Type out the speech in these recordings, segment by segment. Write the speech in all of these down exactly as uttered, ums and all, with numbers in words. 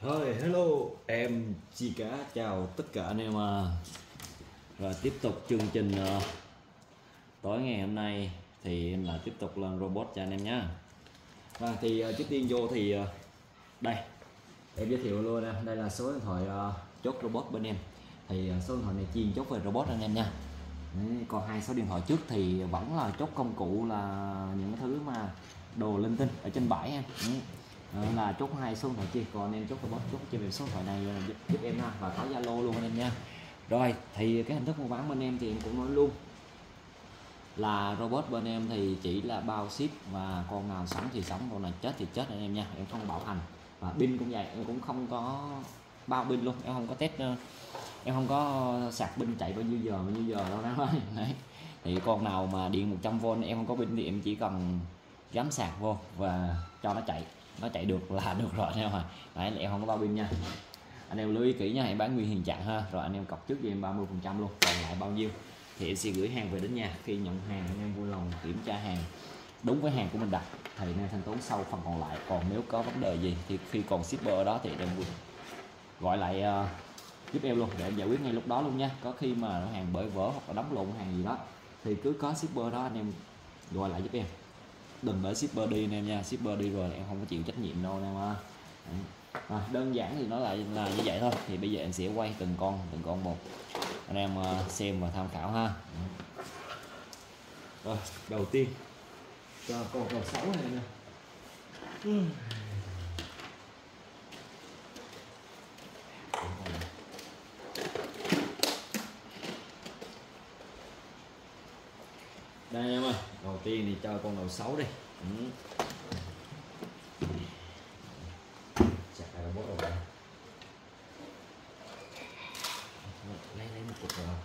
Rồi, hello, em Chi Cá chào tất cả anh em. à. Rồi tiếp tục chương trình uh, tối ngày hôm nay thì em lại tiếp tục lên robot cho anh em nhé. Và thì uh, trước tiên vô thì uh, đây em giới thiệu luôn nè, đây là số điện thoại uh, chốt robot bên em. Thì uh, số điện thoại này chuyên chốt về robot anh em nha. Đấy, còn hai số điện thoại trước thì vẫn là chốt công cụ, là những thứ mà đồ linh tinh ở trên bãi em. Đấy. Đó là chốt hai số điện thoại chia, còn anh em chốt robot chốt trên về số điện thoại này giúp, giúp em ha, và có Zalo luôn anh em nha. Rồi thì cái hình thức mua bán bên em thì em cũng nói luôn là robot bên em thì chỉ là bao ship, và con nào sống thì sống, con nào chết thì chết anh em nha, em không bảo hành. Và pin cũng vậy, em cũng không có bao pin luôn, em không có test, em không có sạc pin chạy bao nhiêu giờ bao nhiêu giờ đâu đó. Đấy. Thì con nào mà điện một trăm vôn em không có pin thì em chỉ cần gắm sạc vô và cho nó chạy, nó chạy được là được rồi anh em à. Đấy, em không có bao pin nha, anh em lưu ý kỹ nha, em bán nguyên hiện trạng ha. Rồi anh em cọc trước cho em ba mươi phần trăm luôn, còn lại bao nhiêu thì em sẽ gửi hàng về đến nhà. Khi nhận hàng anh em vui lòng kiểm tra hàng đúng với hàng của mình đặt thì anh em thanh toán sau phần còn lại. Còn nếu có vấn đề gì thì khi còn shipper ở đó thì em vui gọi lại uh, giúp em luôn để em giải quyết ngay lúc đó luôn nha. Có khi mà hàng bởi vỡ hoặc là đóng lộn hàng gì đó thì cứ có shipper đó anh em gọi lại giúp em, đừng để shipper đi anh em nha. Shipper đi rồi em không có chịu trách nhiệm đâu anh em ha. À, đơn giản thì nó lại là như vậy thôi. Thì bây giờ em sẽ quay từng con từng con một anh em uh, xem và tham khảo ha. Rồi đầu tiên cho con đầu sáu này nè. Đây em ơi, đầu tiên thì cho con đầu sáu đi. Ừ. Chặt ra bốt đầu đây. Lấy lấy một cục rồi.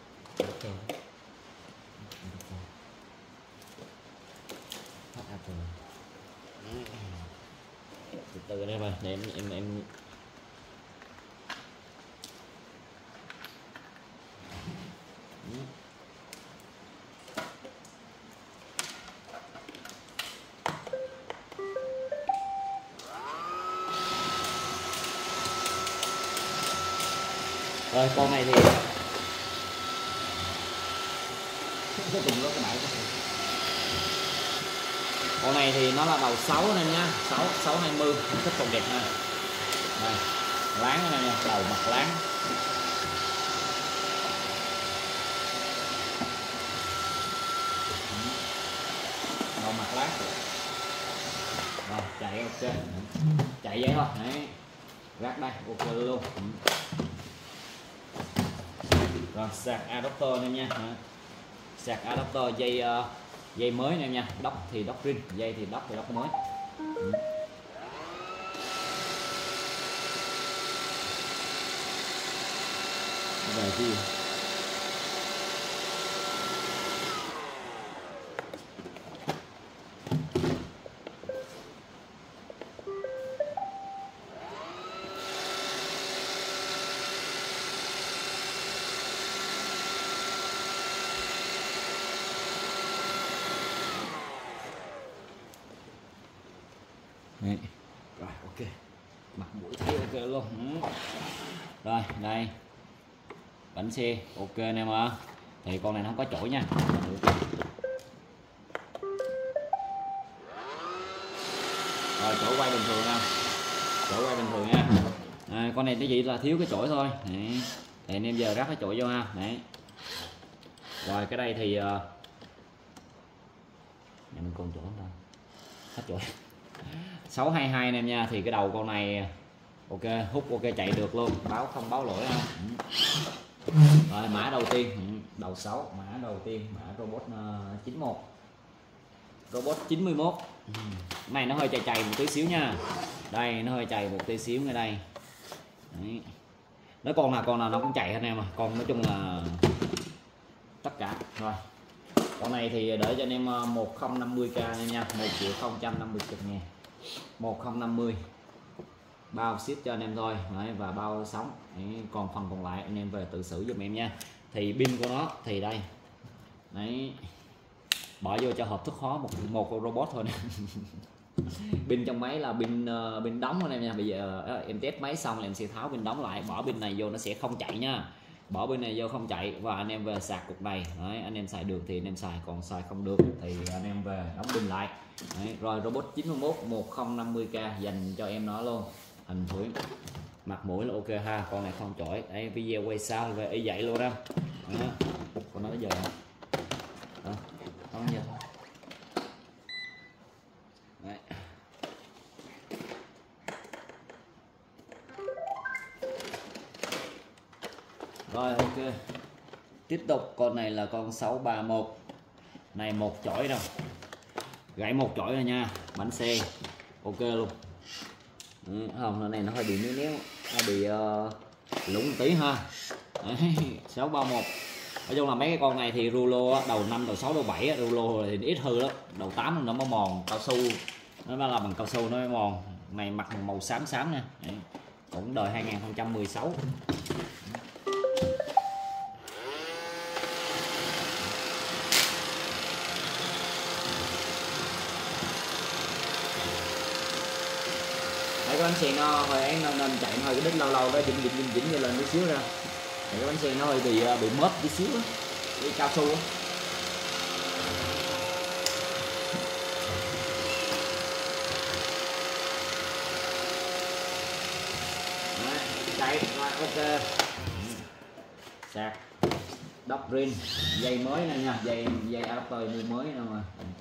Phát ra rồi. Từ từ đây mà, để em em em rồi con này thì con này thì nó là đầu sáu anh em nhá, sáu sáu hai mươi thích còn đẹp ha. Đây láng này nha, đầu mặt láng. Đầu mặt láng rồi chạy ok, chạy vậy thôi. Đấy, rác đây ok luôn. Rồi sạc adapter em nha, sạc adapter dây uh, dây mới em nha, đốc thì đốc rin, dây thì đốc thì đốc mới. Ừ. Về chi Đấy. Rồi ok, mặt mũi thấy ok luôn. Ừ. Rồi đây bánh xe ok anh em ạ. Thì con này nó không có chổi nha. Rồi chổi quay bình thường nha, chổi quay bình thường nha. À, con này cái gì là thiếu cái chổi thôi. Đấy. Thì anh em giờ ráp cái chổi vô ha. Đấy. Rồi cái đây thì uh... mình còn chổi không ta, hết chổi. Sáu hai hai anh em nha. Thì cái đầu con này ok, hút ok, chạy được luôn, báo không báo lỗi ha. Rồi mã đầu tiên đầu sáu, mã đầu tiên mã robot uh, chín một, robot chín mươi mốt. Này nó hơi chạy chạy một tí xíu nha, đây nó hơi chạy một tí xíu ngay đây. Đấy. Nó con nào con nào nó cũng chạy anh em à, con nói chung là tất cả. Rồi con này thì để cho anh em một không năm mươi k anh nha, một triệu không trăm năm mươi ngàn, một không năm mươi bao ship cho anh em thôi. Đấy, và bao sóng. Đấy, còn phần còn lại anh em về tự xử giùm em nha. Thì pin của nó thì đây. Đấy, bỏ vô cho hộp thức hóa một một con robot thôi nè. Pin trong máy là pin uh, pin đóng anh em nha. Bây giờ uh, em test máy xong là em sẽ tháo pin đóng lại, bỏ pin này vô nó sẽ không chạy nha. Bỏ pin này vô không chạy, và anh em về sạc cục này. Đấy, anh em xài được thì anh em xài, còn xài không được thì anh em về đóng pin lại. Đấy, rồi robot chín mươi mốt một không năm mươi k dành cho em nó luôn. Hình thủy mặt mũi là ok ha, con này không chổi. Đây video quay sau về y vậy luôn đó. Đó. Con nói giờ đó, không giờ thôi. Đấy. Rồi ok, tiếp tục con này là con sáu ba mốt này, một chổi đâu, gãy một chổi rồi nha, bánh xe ok luôn. Ừ, không, cái này nó hơi bị níu níu, nó bị uh, lủng tí ha. Đấy, sáu ba mốt. Nói chung là mấy cái con này thì rulo đầu năm, đầu sáu, đầu bảy rulo thì ít hư lắm, đầu tám nó mới mòn, cao su nó là bằng cao su nó mới mòn. Này mặt màu xám xám nha. Đấy, cũng đời hai không một sáu. Cái bánh xe nó hơi ấy, nó nên chạy hơi cái đít lâu lâu đó dĩnh dĩnh dĩnh dĩnh như lên tí xíu ra. Thì cái bánh xe nó hơi bị bị mất tí xíu á, cái cao su á. Chạy rồi ok. Sạc đắp rin, dây mới nè nha, dây dây adapter mua mới nè mà.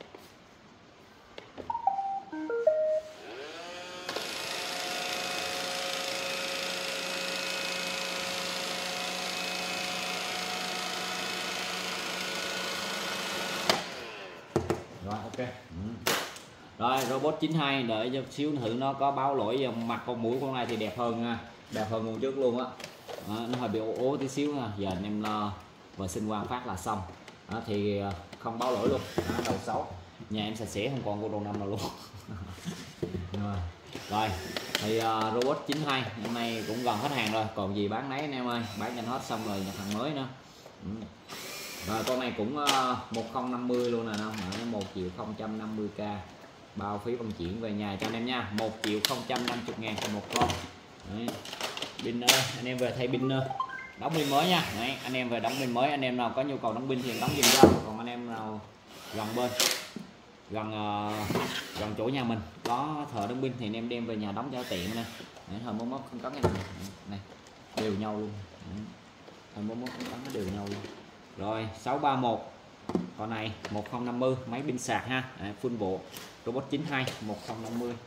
Rồi ok. Ừ. Rồi robot chín hai đợi cho xíu thử nó có báo lỗi mặt con mũi con này thì đẹp hơn nha, đẹp hơn con trước luôn á. Nó hơi bị ố ố tí xíu nha. Giờ anh em lo và sinh quan phát là xong. Đó, thì không báo lỗi luôn. Đó, đầu sáu nhà em sạch sẽ không còn cô đầu năm nào luôn. Rồi. Rồi thì uh, robot chín hai hôm nay cũng gần hết hàng rồi, còn gì bán nấy anh em ơi, bán nhanh hết xong rồi nhập hàng mới nữa. Ừ. Rồi con này cũng uh, một không năm mươi luôn nè, một triệu không trăm năm mươi k, bao phí vận chuyển về nhà cho anh em nha, một triệu không trăm năm mươi ngàn một con. Đấy. Pin uh, anh em về thay pin uh, đóng pin mới nha. Đấy, anh em về đóng pin mới, anh em nào có nhu cầu đóng pin thì đóng giùm cho, còn anh em nào gần bên gần uh, gần chỗ nhà mình có thợ đóng pin thì anh em đem về nhà đóng cho tiện nè. Hồi mốt mốt không cấn này, này đều nhau luôn. Hồi mốt mốt không cấn nó đều nhau luôn. Rồi sáu ba mốt con này một không năm mươi, máy pin sạc ha. Đấy, full bộ robot chín hai một không năm mươi.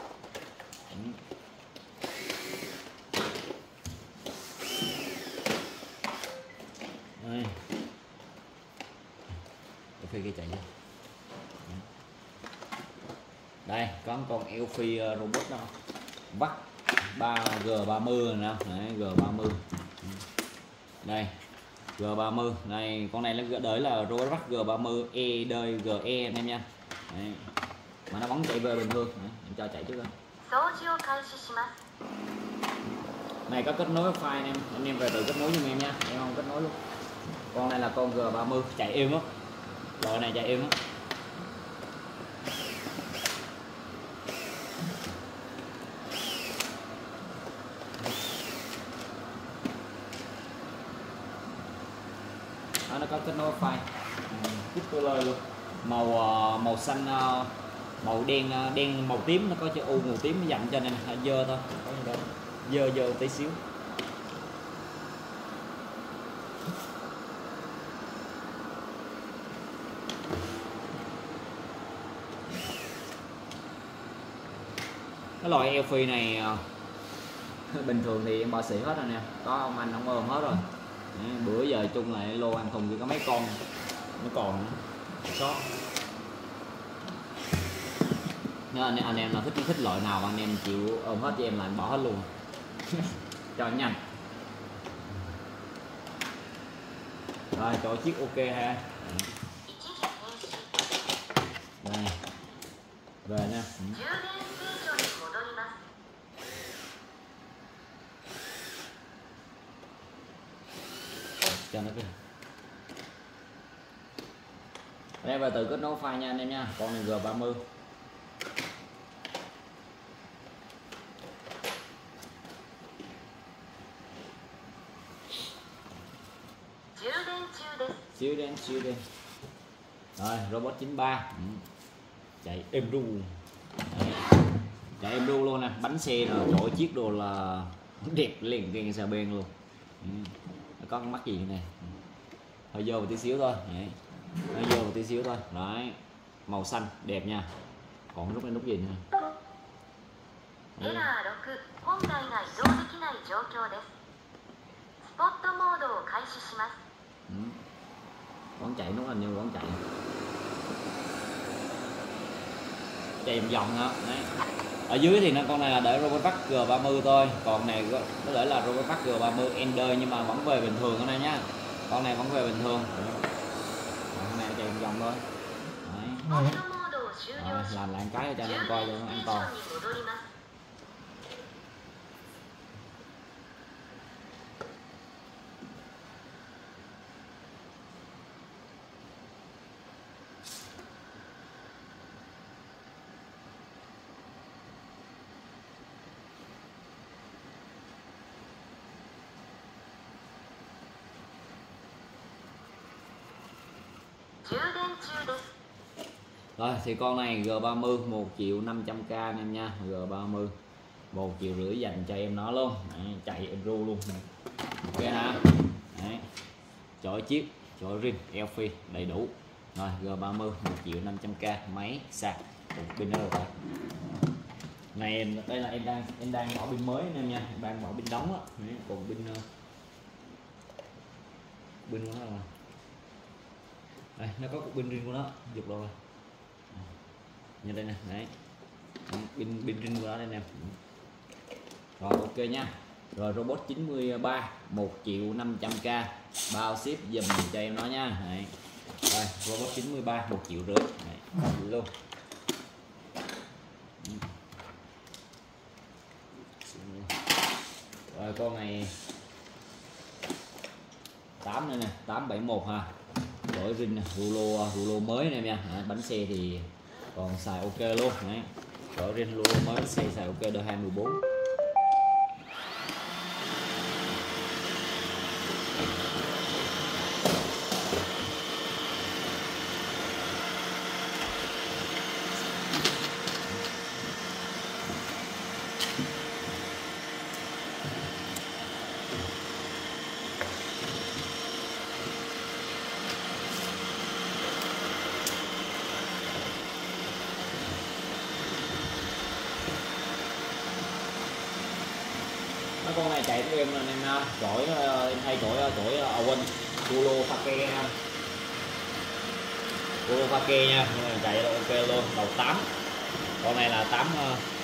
Đây. Elphi kia chạy ra. Đây có con Elphi robot đó, vắt ba G ba mươi nè. Đấy, G ba mươi đây, G ba mươi này, con này nó đợi là robot G ba mươi e đời giê e anh em nha. Đấy. Mà nó vẫn chạy về bình thường. Đấy, em cho chạy trước coi. Này có kết nối wifi anh em, anh em về tự kết nối giùm em nha, em không kết nối luôn. Con này là con G ba mươi chạy êm lắm, loại này chạy êm lắm. Đó, nó có kết nối wifi, cúp color luôn, màu màu xanh, màu đen đen màu tím, nó có chữ U màu tím dặn cho nên là dơ thôi, dơ dơ tí xíu. Cái loại Elphi này bình thường thì em bỏ xỉ hết rồi nè, có ông anh ông ôm hết rồi. Đấy, bữa giờ chung lại lô ăn thùng chỉ có mấy con nó còn sót. Nếu anh, anh em nào thích thích loại nào anh em chịu ôm hết cho em là em bỏ hết luôn cho nhanh. Rồi cho chiếc ok ha. Đây về nha. Cho nó cái đây và tự kết nối file nha anh em nha. Con này G ba mươi xíu đến xíu đi. Rồi robot chín ba ừ. chạy êm ru, chạy êm ru luôn nè, bánh xe rồi chỗ chiếc đồ là đẹp liền cái xe bên luôn. Ừ. Có con mắt gì này hơi vô một tí xíu thôi. Đấy. Hơi vô một tí xíu thôi. Đấy, màu xanh đẹp nha. Còn nút này nút gì nữa. Đấy. Ừ. Quán chạy nút hình như quán chạy chạy vòng vòng hả. Đấy. Ở dưới thì nó con này là để Robovac G ba mươi thôi, còn này có thể là Robovac G ba mươi Ender nhưng mà vẫn về bình thường con này nhá, con này vẫn về bình thường. Con này chạy vòng thôi. Đấy. Rồi, làm lại cái cho anh em coi cho nó an toàn. Rồi thì con này G ba mươi một triệu năm trăm k anh em nha, G ba mươi một triệu rưỡi dành cho em nó luôn. Đấy, chạy em ru luôn. Ok hả. Đấy. Chổi chiếc, chổi rim, Elphi đầy đủ. Rồi G ba mươi một triệu năm trăm k, máy sạc, pin nó rồi ta. Này em đây là em đang em đang bỏ pin mới anh em nha, em đang bỏ pin đóng á, còn pin pin của nó là đây, nó có cục pin riêng của nó, giục rồi. Như đây nè, đấy. Pin pin riêng của nó đây nè. Rồi ok nha. Rồi robot chín ba một triệu năm trăm k, bao ship dùm cho em nó nha. Đấy. Rồi robot chín ba một triệu rưỡi. Đấy. Luôn. Rồi con này tám này nè, tám bảy mốt ha. Đổi rin nè, rulo rulo mới này em nha. Đấy, bánh xe thì còn xài ok luôn. Đấy. Đổi rin rulo mới, bánh xe xài ok D hai mươi bốn. Con này chạy của em là em chổi em hay chổi chổi ở quên Rulo Fake Rulo Fake nha, nhưng mà chạy là ok luôn. Đầu tám, con này là tám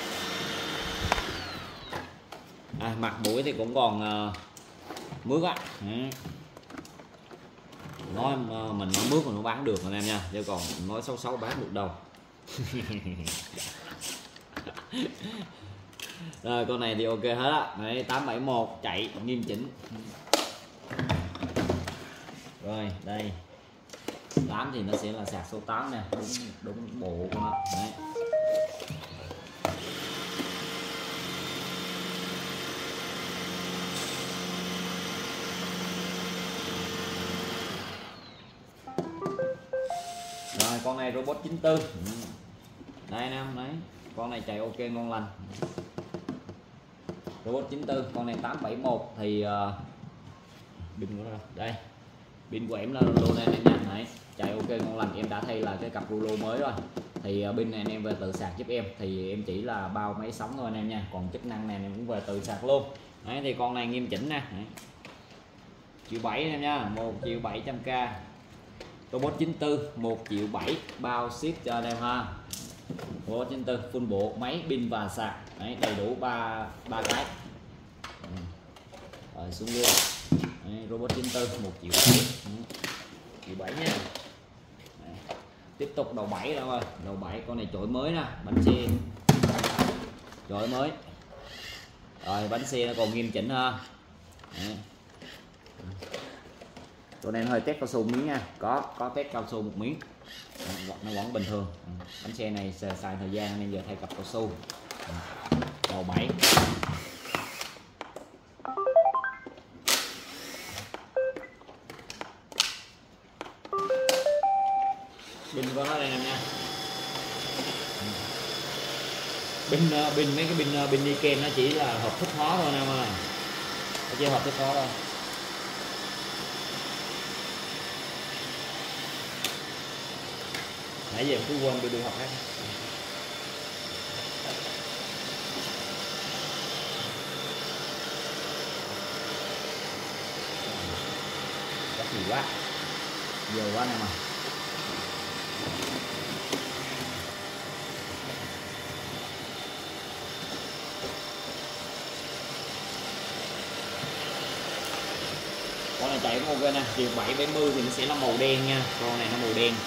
à, mặt mũi thì cũng còn uh, mướt á. Nói uh, mình nói mướt mà nó bán được anh em nha, chứ còn nói xấu xấu bán được đâu. Rồi con này thì ok hết á. Đấy, tám bảy mốt chạy nghiêm chỉnh. Rồi đây tám thì nó sẽ là sạc số tám nè, đúng đúng bộ của nó. Đấy. Rồi con này robot chín tư. Đây nè, đấy. Con này chạy ok ngon lành. Robot chín tư, con này tám bảy mốt thì uh, pin của nó đây, pin của em là rulo này anh em nha. Đấy, chạy ok ngon lành. Em đã thay là cái cặp rulo mới rồi, thì uh, pin này anh em về tự sạc giúp em, thì em chỉ là bao máy sóng thôi anh em nha, còn chức năng này em cũng về tự sạc luôn. Đấy, thì con này nghiêm chỉnh nè. Đấy. Triệu bảy anh em nha, một triệu bảy trăm k. Robot chín tư một triệu bảy, bao ship cho anh em ha. Robot chín tư full bộ máy, pin và sạc. Đấy, đầy đủ ba ba cái. Rồi xuống luôn. Đấy, robot chín tư một triệu bảy. Triệu bảy nha. Đấy. Tiếp tục đầu bảy rồi. Đầu bảy con này chổi mới nè, bánh xe chổi mới. Rồi bánh xe nó còn nghiêm chỉnh ha. Đấy. Con này nó hơi test cao su miếng nha, có có test cao su một miếng. Nó vẫn bình thường. Bánh xe này xài thời gian nên giờ thay cặp cao su. Đầu bảy. pin pin mấy cái pin pin Niken nó chỉ là hợp thức hóa thôi em ơi, nó chỉ hợp thức hóa thôi. Nãy giờ em cứ quên đưa đưa học hết. Có gì quá giờ quá nè mà. Con này chạy cũng ok nè, chiều bảy bảy mươi thì nó sẽ là màu đen nha, con này nó màu đen.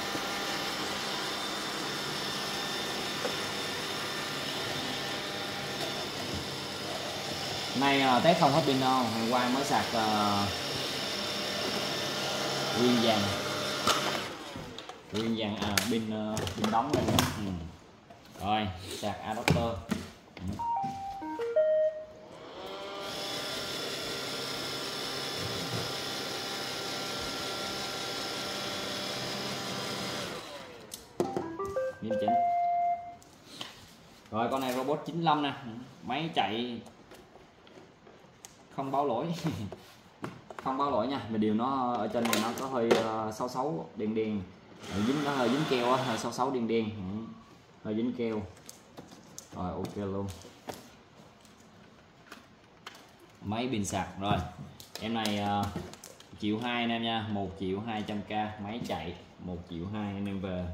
Nay uh, test không hết pin đâu, ngày qua mới sạc uh, nguyên vàng, nguyên vàng à pin uh, pin đóng đây. Ừ. Rồi sạc adapter. Ừ. Nghiêm chỉnh. Rồi con này robot chín lăm nè, máy chạy không báo lỗi. Không báo lỗi nha, mà điều nó ở trên này nó có hơi uh, xấu xấu đen đen, dính nó hơi dính keo á, hơi xấu xấu đen đen, ừ. Hơi dính keo. Rồi ok luôn. Máy pin sạc rồi. Em này uh, triệu hai anh em nha, một triệu hai trăm k, máy chạy một triệu hai anh em về.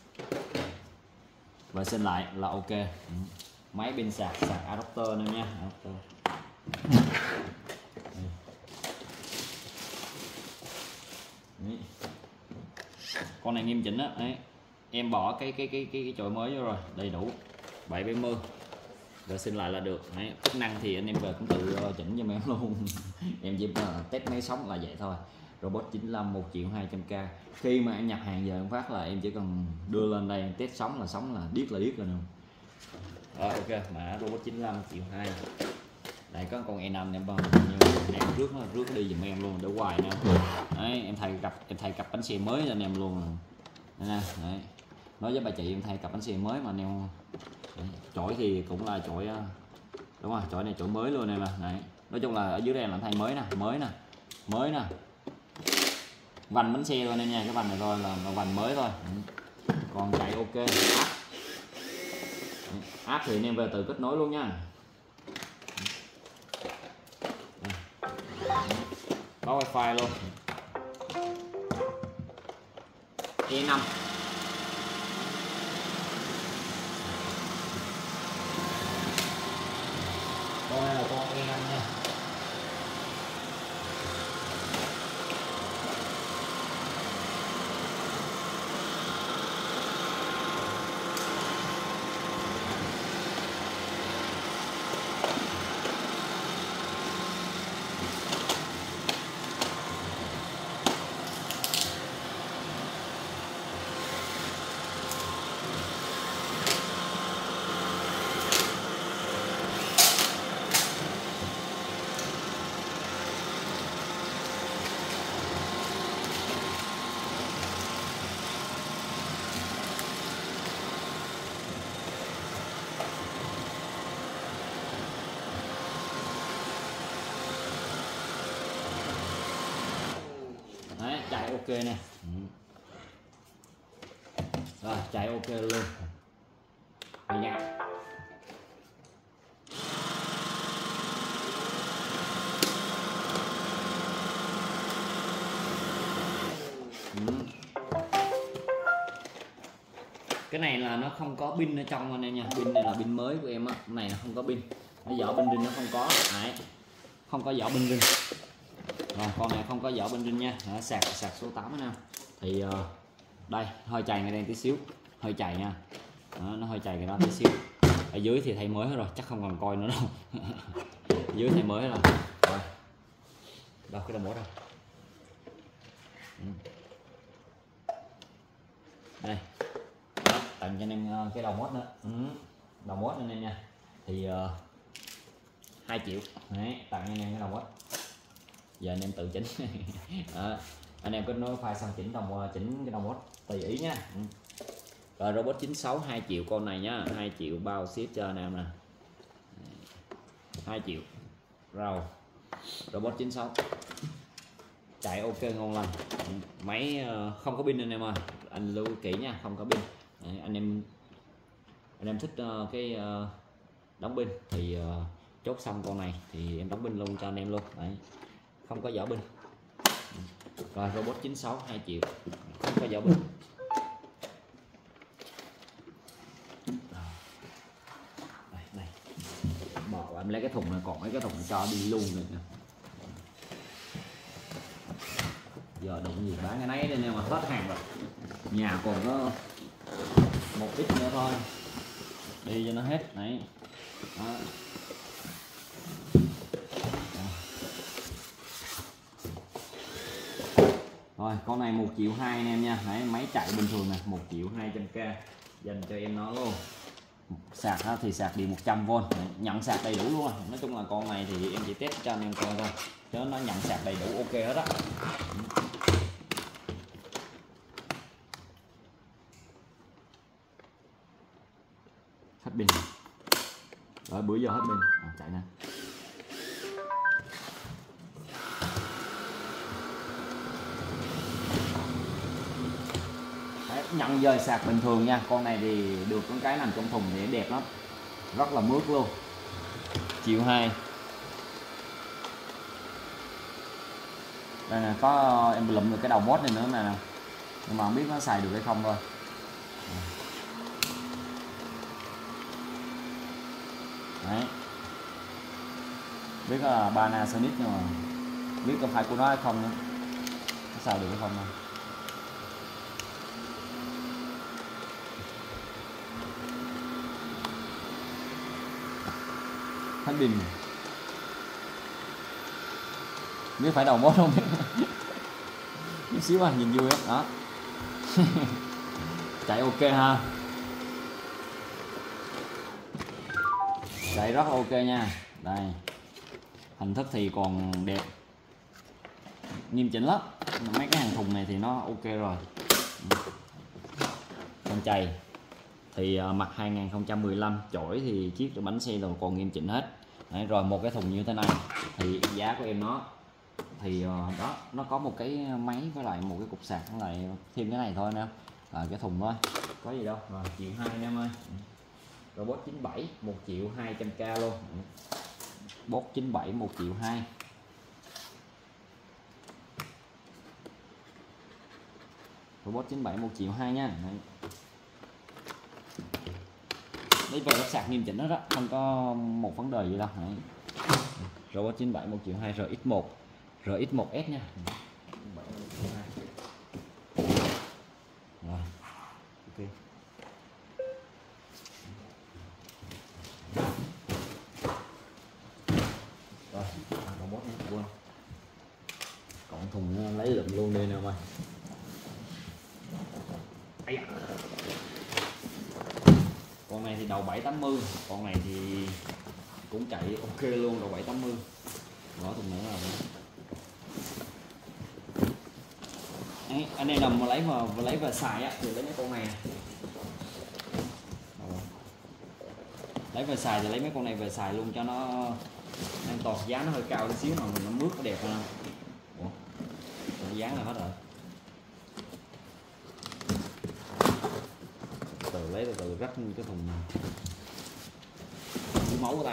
Và xin lại là ok. Ừ. Máy pin sạc sạc adapter nè nha, adapter. Đấy. Con này nghiêm chỉnh á, đấy. Em bỏ cái cái cái cái, cái chổi mới vô rồi, đầy đủ bảy bảy mươi. Rồi xin lại là được. Đấy. Chức năng thì anh em về cũng tự chỉnh cho em luôn. Em chỉ test máy sống là vậy thôi. Robot chín lăm một triệu hai trăm k. Khi mà em nhập hàng giờ em phát là em chỉ cần đưa lên đây em test sống là sống là điếc là điếc rồi nè. Rồi ok, mã robot chín lăm triệu hai. Đây có con e năm em em trước nó rước đi giùm em luôn để hoài nè. Đấy, em thay cặp em thay cặp bánh xe mới cho anh em luôn nè. Đấy. Nói với bà chị em thay cặp bánh xe mới mà anh em. Chổi thì cũng là chổi đúng rồi, chổi này chổi mới luôn em nè. Đấy. Nói chung là ở dưới đây là thay mới nè, mới nè, mới nè. Vành bánh xe thôi nên nha, cái vành này thôi là, là vành mới thôi. Còn chạy ok. Áp. Áp thì anh em về tự kết nối luôn nha. Có wifi luôn. E năm. Con này là con E năm nha. Đấy, chạy ok nè. Rồi chạy ok luôn. Đây nha. Ừ. Cái này là nó không có pin ở trong anh em nha, pin này là pin mới của em á, cái này là không có pin, cái vỏ pin rin nó không có. Đấy. Không có vỏ pin rin. Rồi con này không có vỏ bên trên nha. Đó, sạc sạc số tám nè. Thì uh, đây hơi chày ngay đây tí xíu, hơi chày nha. Đó, nó hơi chày cái đó tí xíu. Ở dưới thì thay mới hết rồi, chắc không còn coi nữa đâu. Dưới thay mới rồi. Rồi. Đâu cái đầu mốt đâu. Ừ. Đây. Đó, tặng cho anh em cái đầu mốt nữa. Ừ. Đầu mốt anh em nha. Thì uh, hai triệu. Đấy, tặng anh em cái đầu mốt. Giờ anh em tự chỉnh. Đó. Anh em kết nối file xong chỉnh đồng chỉnh cái đồng mốt tùy ý nha. Rồi robot chín sáu hai triệu con này nhá, hai triệu bao ship cho anh em nè, hai triệu rồi. Robot chín sáu chạy ok ngon lành, máy không có pin anh em ơi, anh lưu kỹ nha, không có pin. Đấy, anh em anh em thích uh, cái uh, đóng pin thì uh, chốt xong con này thì em đóng pin luôn cho anh em luôn. Đấy, không có vỏ pin. Rồi robot chín sáu hai triệu không có vỏ pin. Đây, đây. Bỏ em lấy cái thùng này, còn mấy cái thùng này cho đi luôn được nè. Giờ đụng gì bán cái nấy đây nè, mà hết hàng rồi, nhà còn có một ít nữa thôi, đi cho nó hết này. Đó. Rồi con này một triệu hai anh em nha. Đấy, máy chạy bình thường nè, một triệu hai trăm k dành cho em nó luôn. Sạc thì sạc điện một trăm vôn. Đấy, nhận sạc đầy đủ luôn. À. Nói chung là con này thì em chỉ test cho anh em coi thôi, chứ nó nhận sạc đầy đủ ok hết á. Hết pin rồi, bữa giờ hết pin à, chạy nè. Đấy, nhận dời sạc bình thường nha. Con này thì được con cái nằm trong thùng thì đẹp lắm, rất là mướt luôn. Triệu hai. Đây nè, có em lụm được cái đầu mốt này nữa nè, nhưng mà không biết nó xài được hay không thôi. Đấy, biết là Panasonic nhưng mà biết có phải của nó hay không nữa, nó xài được hay không đâu. Hết pin, biết phải đầu mốt không chút xíu à, nhìn vui á đó. Chạy ok ha, chạy rất ok nha. Đây, hình thức thì còn đẹp, nghiêm chỉnh lắm. Mấy cái hàng thùng này thì nó ok rồi. Con chày thì uh, mặt hai nghìn không trăm mười lăm, chổi thì chiếc bánh xe rồi còn nghiêm chỉnh hết. Đấy, rồi một cái thùng như thế này thì giá của em nó thì uh, đó, nó có một cái máy với lại một cái cục sạc, với lại thêm cái này thôi nè, à, cái thùng thôi, có gì đâu. Rồi triệu hai anh em ơi. Robot chín bảy một triệu hai trăm k luôn. Bot chín bảy một triệu hai. Robot chín bảy một triệu hai nha. Đấy. Đây về lắp sạc nghiêm chỉnh hết đó, không có một vấn đề gì đâu. Đấy. Robot chín bảy một triệu hai R X một, R X một S nha. Rồi. Ok. Rồi, robot này quên. Còn thùng lấy lụm luôn đi nè mày. Con này thì đầu bảy tám mươi, con này thì cũng chạy ok luôn, đầu bảy tám mươi. Mở thùng nữa rồi. Đấy, anh em nào mà lấy mà lấy về xài á thì lấy mấy con này. Lấy về xài thì lấy mấy con này về xài luôn cho nó an toàn. Giá nó hơi cao một xíu mà mình nó mướt nó đẹp hơn. Ủa, giá là hết rồi. Từ lấy từ từ rắc cái thùng máu của ta.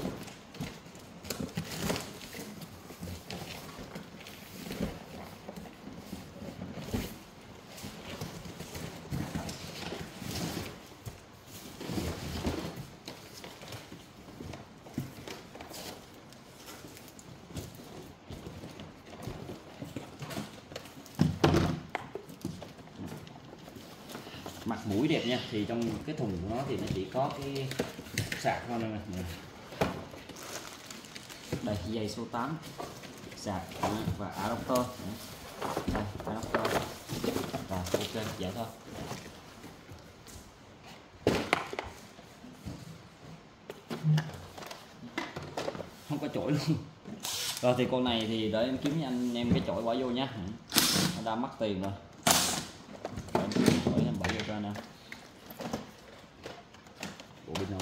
Mặt mũi đẹp nha, thì trong cái thùng của nó thì nó chỉ có cái sạc thôi nè. Đây, dây số tám, sạc và adapter. Đây, adapter. Rồi, ok, vậy thôi. Không có chổi luôn. Rồi thì con này thì để em kiếm cho anh em cái chổi bỏ vô nhé. Nó đã mất tiền rồi. Để em kiếm chổi em bỏ vô cho anh em. rồi.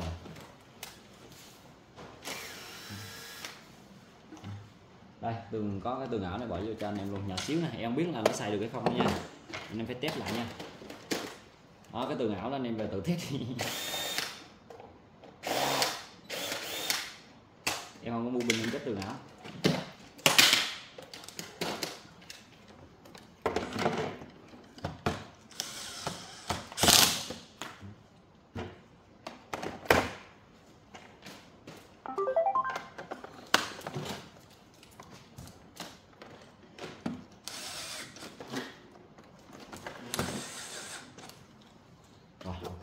Đây tường có cái tường ảo này bỏ vô cho anh em luôn, nhỏ xíu này, em không biết là nó xài được hay không nha, anh em phải test lại nha. Đó, cái tường ảo đó anh em về tự test đi. Em không có mua bình chất tường ảo. Rồi, ok.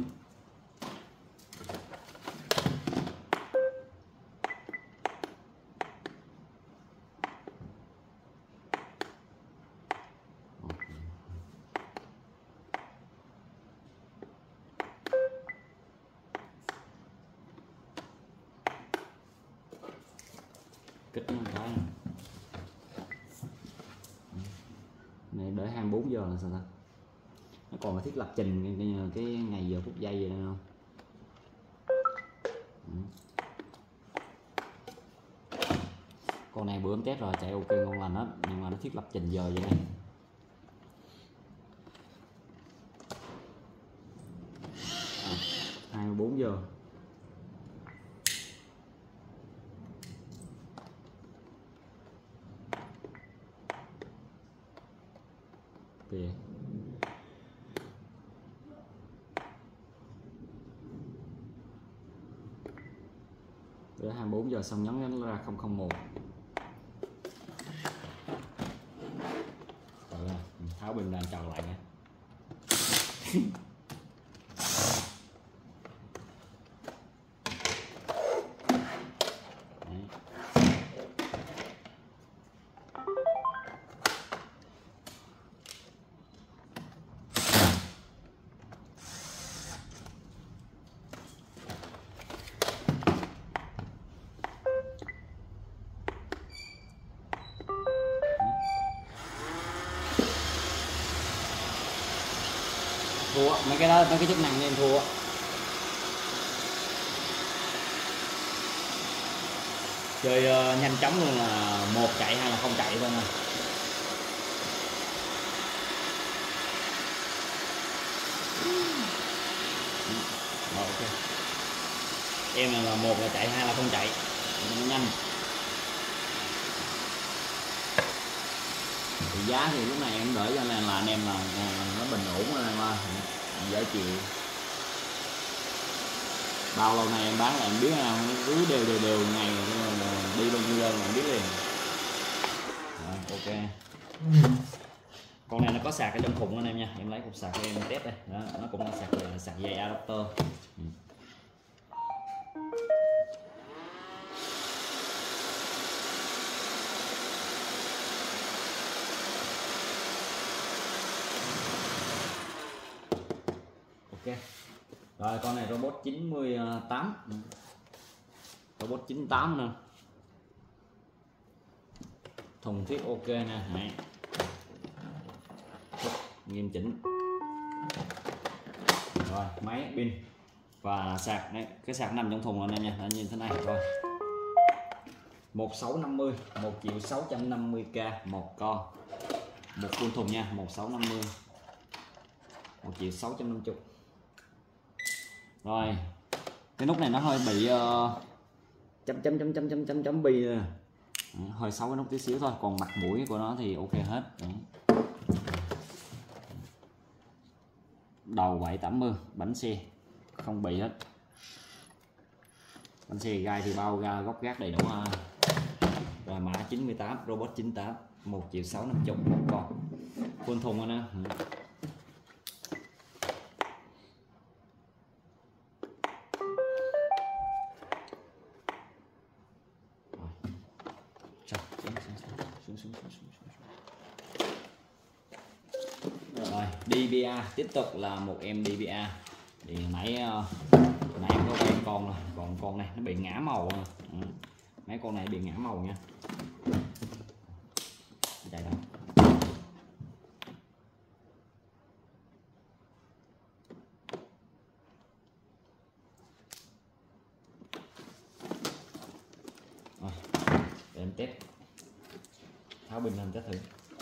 Kích nó cái này đợi hai mươi bốn giờ là sao ta, nó còn phải thiết lập trình cái, cái ngày giờ phút giây vậy đây không. Con này bữa em test rồi chạy ok ngon lành hết, nhưng mà nó thiết lập trình giờ vậy này. hai mươi bốn giờ. Okay. Tới hai mươi bốn giờ xong nhấn ra không không một. Rồi là tháo bình đàn tròn lại nha. Thua mấy cái đó, mấy cái chức năng nên thua. Chơi uh, nhanh chóng luôn là một chạy hay là không chạy thôi nè. Rồi, ok. Em là một là chạy, hai là không chạy, nó nhanh. Thì giá thì lúc này em đợi cho nên là anh em là, là nó bình ổn rồi mà dễ chịu. Bao lâu nay em bán là em biết là cứ đều đều đều ngày đi bao nhiêu đơn là em biết liền. Rồi, ok. Con này nó có sạc ở trong thùng anh em nha, em lấy cục sạc cho em test đây. Đó, nó cũng là sạc là sạc dây adapter. Ừ. Ok. Rồi con này robot chín mươi tám. Robot chín mươi tám nè. Thùng thiết ok nè, này. Nghiêm chỉnh. Rồi, máy pin và sạc đấy, cái sạc nằm trong thùng anh em nha, nó như thế này rồi. một sáu năm mươi, một triệu sáu trăm năm mươi k một con. Một full thùng nha, một sáu năm mươi. một triệu sáu trăm năm mươi. Rồi cái nút này nó hơi bị uh, chấm chấm chấm chấm chấm chấm chấm bi nè, hơi xấu cái nút tí xíu thôi, còn mặt mũi của nó thì ok hết. Đấy. Đầu bảy tám mươi, bánh xe không bị hết, bánh xe gai thì bao ga góc gác đầy đủ ha. Rồi mã chín mươi tám, robot chín mươi tám, một triệu sáu trăm năm mươi một con, full thùng anh em. Rồi đê vê a tiếp tục là một em đê vê a. Thì nãy nãy em có quen con rồi, còn con này nó bị ngã màu. Ừ. Mấy con này bị ngã màu nha. Chạy đâu. để em test tháo bình lên test thử.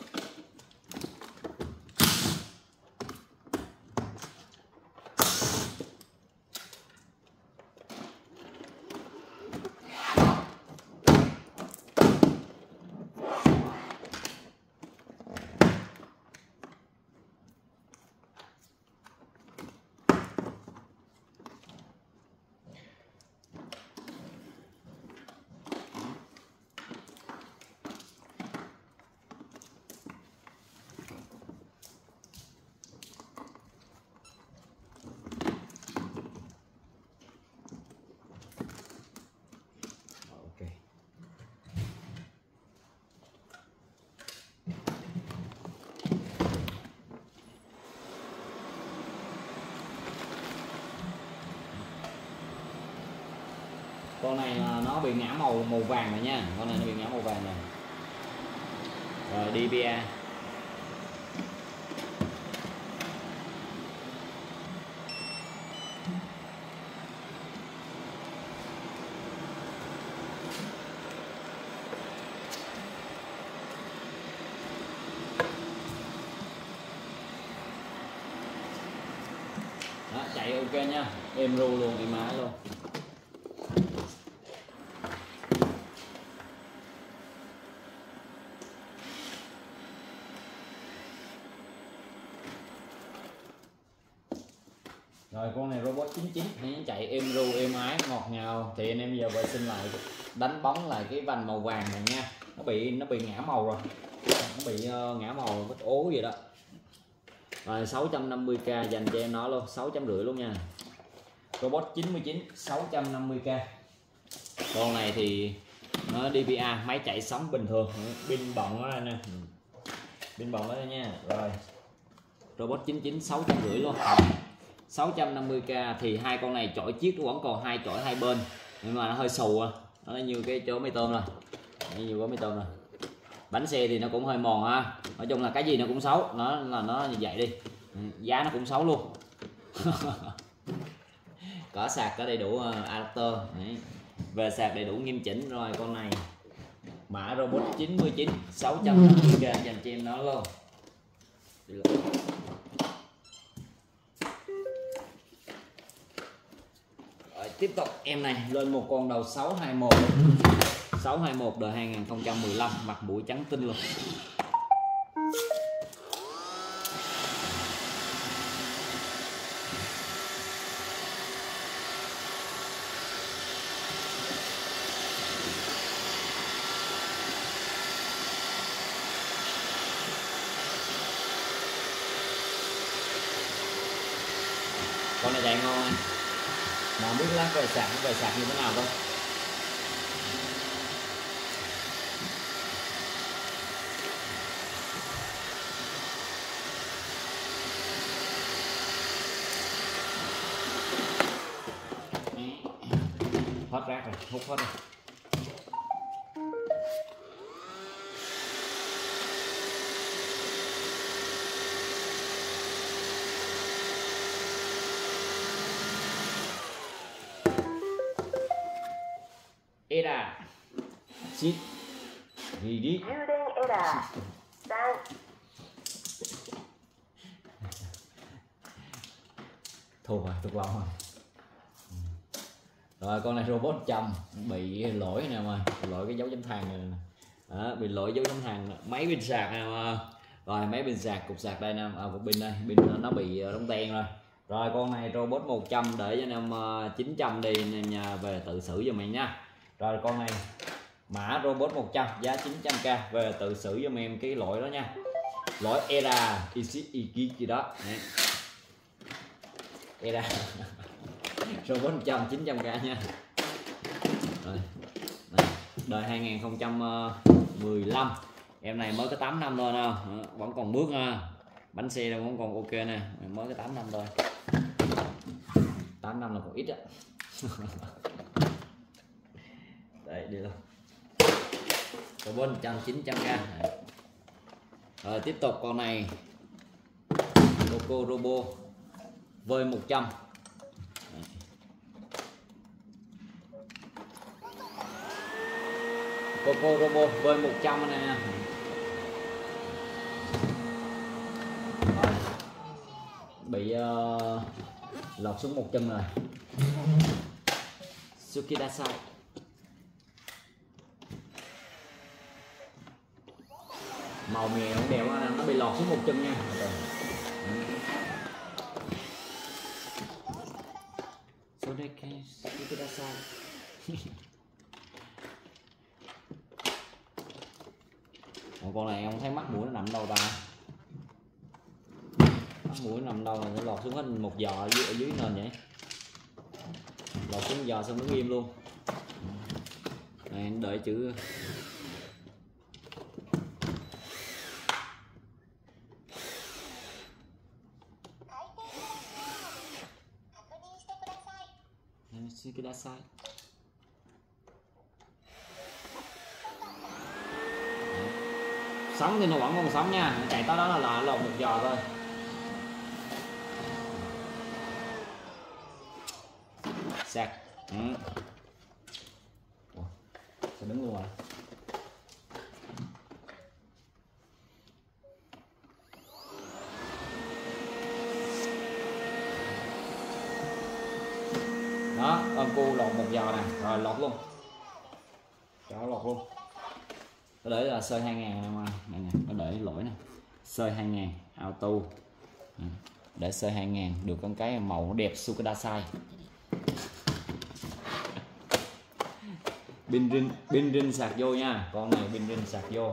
Con này là nó bị ngã màu màu vàng rồi nha, con này nó bị ngã màu vàng rồi. Rồi đê pê a. Đó, chạy ok nha, êm ru luôn, êm ái luôn. Rồi con này robot chín chín chạy êm ru êm ái ngọt ngào. Thì anh em giờ vệ sinh lại, đánh bóng lại cái vành màu vàng này nha, nó bị nó bị ngã màu rồi, nó bị uh, ngã màu vết ố gì đó. Rồi sáu trăm năm mươi k dành cho em nó luôn, sáu trăm rưỡi luôn nha. Robot chín mươi chín sáu trăm năm mươi k. Con này thì nó đê pê a, máy chạy sóng bình thường, pin bọng đó nè, pin bọng đó nha. Rồi robot chín chín sáu trăm rưỡi luôn, sáu trăm năm mươi k. Thì hai con này chổi chiếc vẫn còn hai chổi hai bên, nhưng mà nó hơi xù à, nó như cái chỗ mây tôm rồi, như có mây tôm rồi. Bánh xe thì nó cũng hơi mòn ha, nói chung là cái gì nó cũng xấu, nó là nó như vậy đi, giá nó cũng xấu luôn. Có sạc có đầy đủ adapter. Đấy. Về sạc đầy đủ nghiêm chỉnh. Rồi con này mã robot chín mươi chín sáu trăm năm mươi k dành cho em nó luôn. Rồi, tiếp tục em này lên một con đầu sáu hai mốt sáu hai mốt đời hai nghìn không trăm mười lăm, mặt mũi trắng tinh luôn. Con này chạy ngon anh, mà không biết lát về sạc về sạc như thế nào thôi. Hết rác rồi, hút hết rồi. Era shit gì đi thua rồi, thuộc lòng rồi. Rồi con này robot chầm bị lỗi nè, mà lỗi cái dấu chấm than này nè. Đó, bị lỗi dấu chấm than, máy pin sạc nè mà. Rồi máy pin sạc, cục sạc đây nè, à, cục pin đây, pin nó bị đóng ten rồi. Rồi con này robot một trăm để cho anh em chín trăm đi, anh em nhà về tự xử giùm mình nha. Rồi con này mã robot một trăm giá chín trăm k, về tự xử giùm em cái lỗi đó nha, lỗi era iki gì đó. Đấy. Era robot một trăm chín trăm k nha. Rồi. Này, đời hai nghìn không trăm mười lăm, em này mới có tám năm thôi nè, vẫn còn bước ha, bánh xe đâu vẫn còn ok nè, mới có tám năm thôi, tám năm là còn ít á. Đây đi luôn, robot một trăm chín trăm k. Rồi tiếp tục con này Loco Robo vơi một trăm. Coco Robo vơi một trăm này nha. Bị uh, lọt xuống một chân rồi. Tsukidasai. Màu mè không đẹp đó, nó bị lọt xuống một chân nha. Tsukidasai. Ủa, con này không thấy mắt mũi nó nằm đâu ta? Mắt mũi nằm đâu là nó lọt xuống hết một giò ở dưới, ở dưới nền vậy. Lọt xuống giò xong nó nghiêm luôn. Này đợi chữ Tsukidasai. Sống thì nó vẫn còn sống nha, chạy tới đó là, là lọt một giò thôi. Sạc. Ừ. Ủa, sao đứng luôn rồi? Đó, ôm cu lọt một giò nè, rồi lọt luôn. Đó, lọt luôn. Nó để là sơi hai ngàn này mà, này nè, nó để lỗi nè. Sơi hai ngàn, auto. Để sơi hai ngàn, được con cái màu nó đẹp Tsukidasai. Pin rin, pin rin sạc vô nha, con này pin rin sạc vô.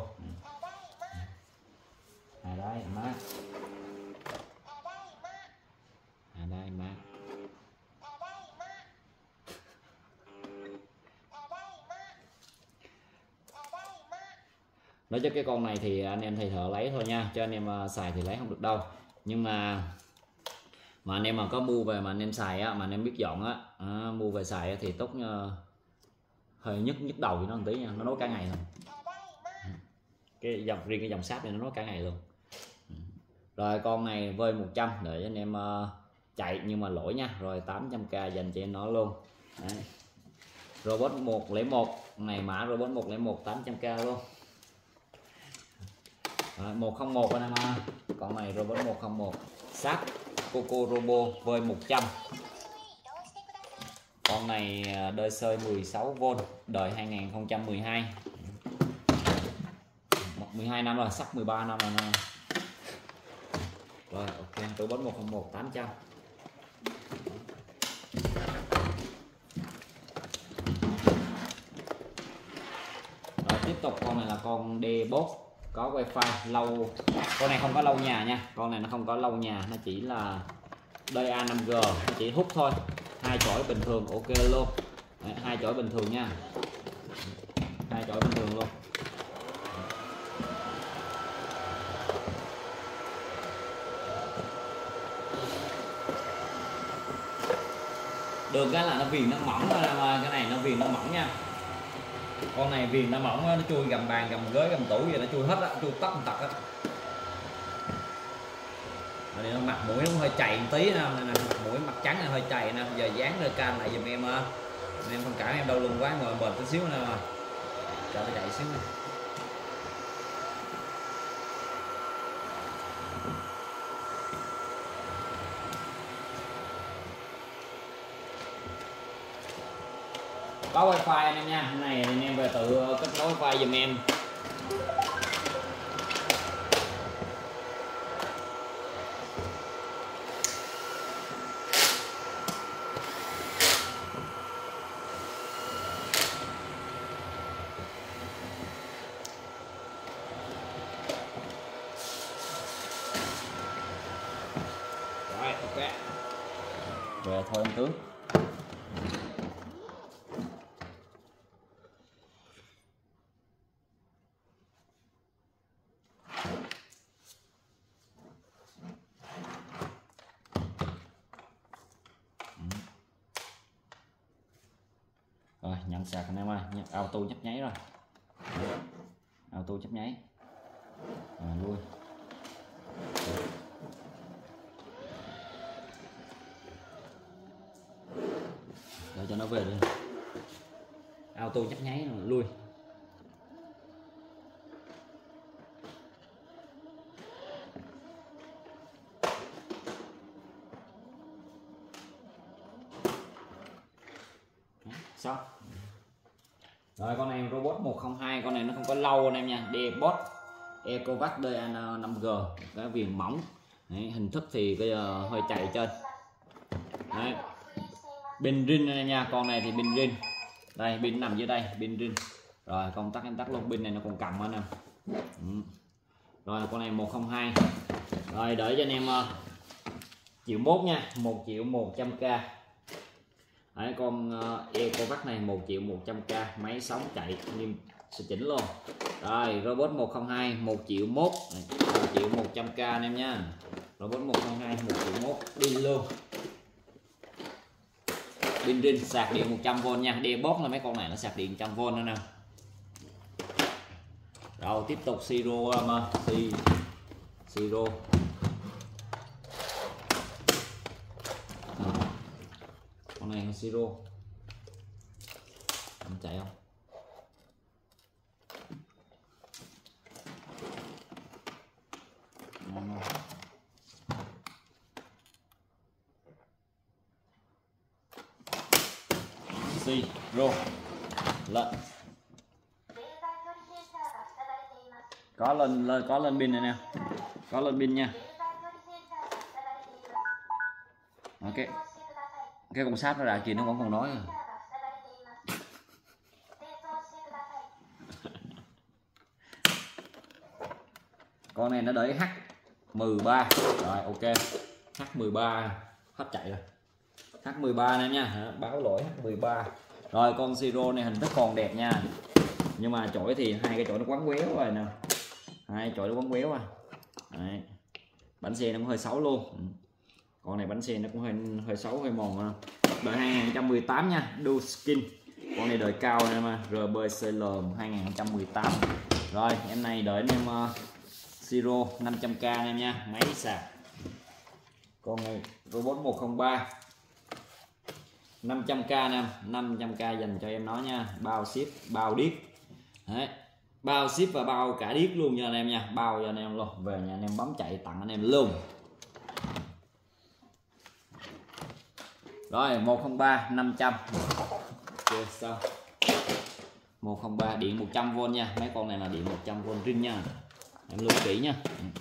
À đây má. À đây má. Nói cho cái con này thì anh em thầy thợ lấy thôi nha, cho anh em xài thì lấy không được đâu. Nhưng mà mà anh em mà có mua về mà anh em xài á, mà anh em biết dọn á, à, mua về xài á, thì tốt uh, hơi nhức nhức đầu thì nó một tí nha, nó nối cả ngày thôi. Cái dòng riêng cái dòng sáp này nó nối cả ngày luôn. Rồi con này vơi một trăm để anh em uh, chạy nhưng mà lỗi nha. Rồi tám trăm k dành cho em nó luôn. Đấy. Robot một không một này, mã robot một không một tám trăm k luôn. Rồi, một không một anh em ơi. Con này robot một không một sáp Coco Robo vơi một trăm. Con này đời sơi mười sáu vôn, đời hai nghìn không trăm mười hai. mười hai năm rồi, sắp mười ba năm rồi nè. Rồi ok, robot một không một tám trăm. Rồi tiếp tục con này là con D-Box, có wifi lâu. Con này không có lâu nhà nha, con này nó không có lâu nhà, nó chỉ là đê a năm G, nó chỉ hút thôi. Hai chổi bình thường ok luôn. Đấy, hai chổi bình thường nha, hai chổi bình thường luôn. Được cái là nó viền nó mỏng thôi, mà cái này nó viền nó mỏng nha. Con này viền nó mỏng, nó chui gầm bàn gầm ghế gầm tủ vậy, nó chui hết á, chui tóc tật á. Này nó mặt mũi nó hơi chày một tí nè, mặt mũi mặt trắng này hơi chày nè. Giờ dán lên cam lại giùm em á. Em thông cảm em đau lưng quá, ngồi bền tí xíu nè mà. Cho nó chạy xíu nè. Có wifi anh em nha, hôm nay anh em về tự kết nối wifi giùm em. Rồi ok. Về thôi anh tướng. Rồi nhận sạc anh em ơi, auto nhấp nháy rồi. Auto nhấp nháy. Rồi lui. Để cho nó về đi. Auto nhấp nháy rồi lui. sót. Rồi con này robot một không hai, con này nó không có lâu anh em nha, Dbot Ecovac đê en năm G, cái viền mỏng. Đấy, hình thức thì cái uh, hơi chạy trên. Đấy. Pin rin này nha, con này thì pin rin. Đây pin nằm dưới đây, pin rin. Rồi công tắc em tắt luôn, pin này nó còn cầm nữa nè. Ừ. Rồi con này một không hai. Rồi đợi cho anh em uh, triệu mốt nha, một triệu một trăm k. Đấy, con uh, Ecovac này một triệu một trăm k, máy sống chạy nghiêm sẽ chỉnh luôn. Rồi robot một không hai một triệu mốt, một triệu một trăm k anh em nha. Robot một không hai một triệu mốt đi luôn. Pin rin sạc điện một trăm vôn nha, Dbot là mấy con này nó sạc điện một trăm vôn nữa nè. Rồi tiếp tục siro mà si siro. Con này siro không chạy không? Siro lệnh có lên, lên có lên pin này nè, có lên pin nha. Ok, cái con sát nó ra kìa, nó vẫn còn nói à. Con này nó đợi H mười ba. Rồi ok, H mười ba hết chạy rồi. H mười ba này nha, báo lỗi H mười ba. Rồi con siro này hình thức còn đẹp nha, nhưng mà chổi thì hai cái chổi nó quắn quéo rồi nè, hai chổi nó quắn quéo à. Đấy. Bánh xe nó cũng hơi xấu luôn. Con này bánh xe nó cũng hơi hơi xấu, hơi mòn. Đời hai không một tám nha, Du Skin. Con này đời cao em mà, rờ bê xê lờ hai không một tám. Rồi em này đợi anh em uh, siro năm trăm k anh em nha, máy sạc. Con này robot một không ba năm trăm k nè, năm trăm k dành cho em nó nha, bao ship bao điếc. Đấy, bao ship và bao cả điếc luôn nha anh em nha, bao cho anh em luôn, về nhà anh em bấm chạy tặng anh em luôn. Rồi một không ba năm trăm. Ok sao? một không ba điện một trăm vôn nha, mấy con này là điện một trăm vôn rin nha, em lưu kỹ nha.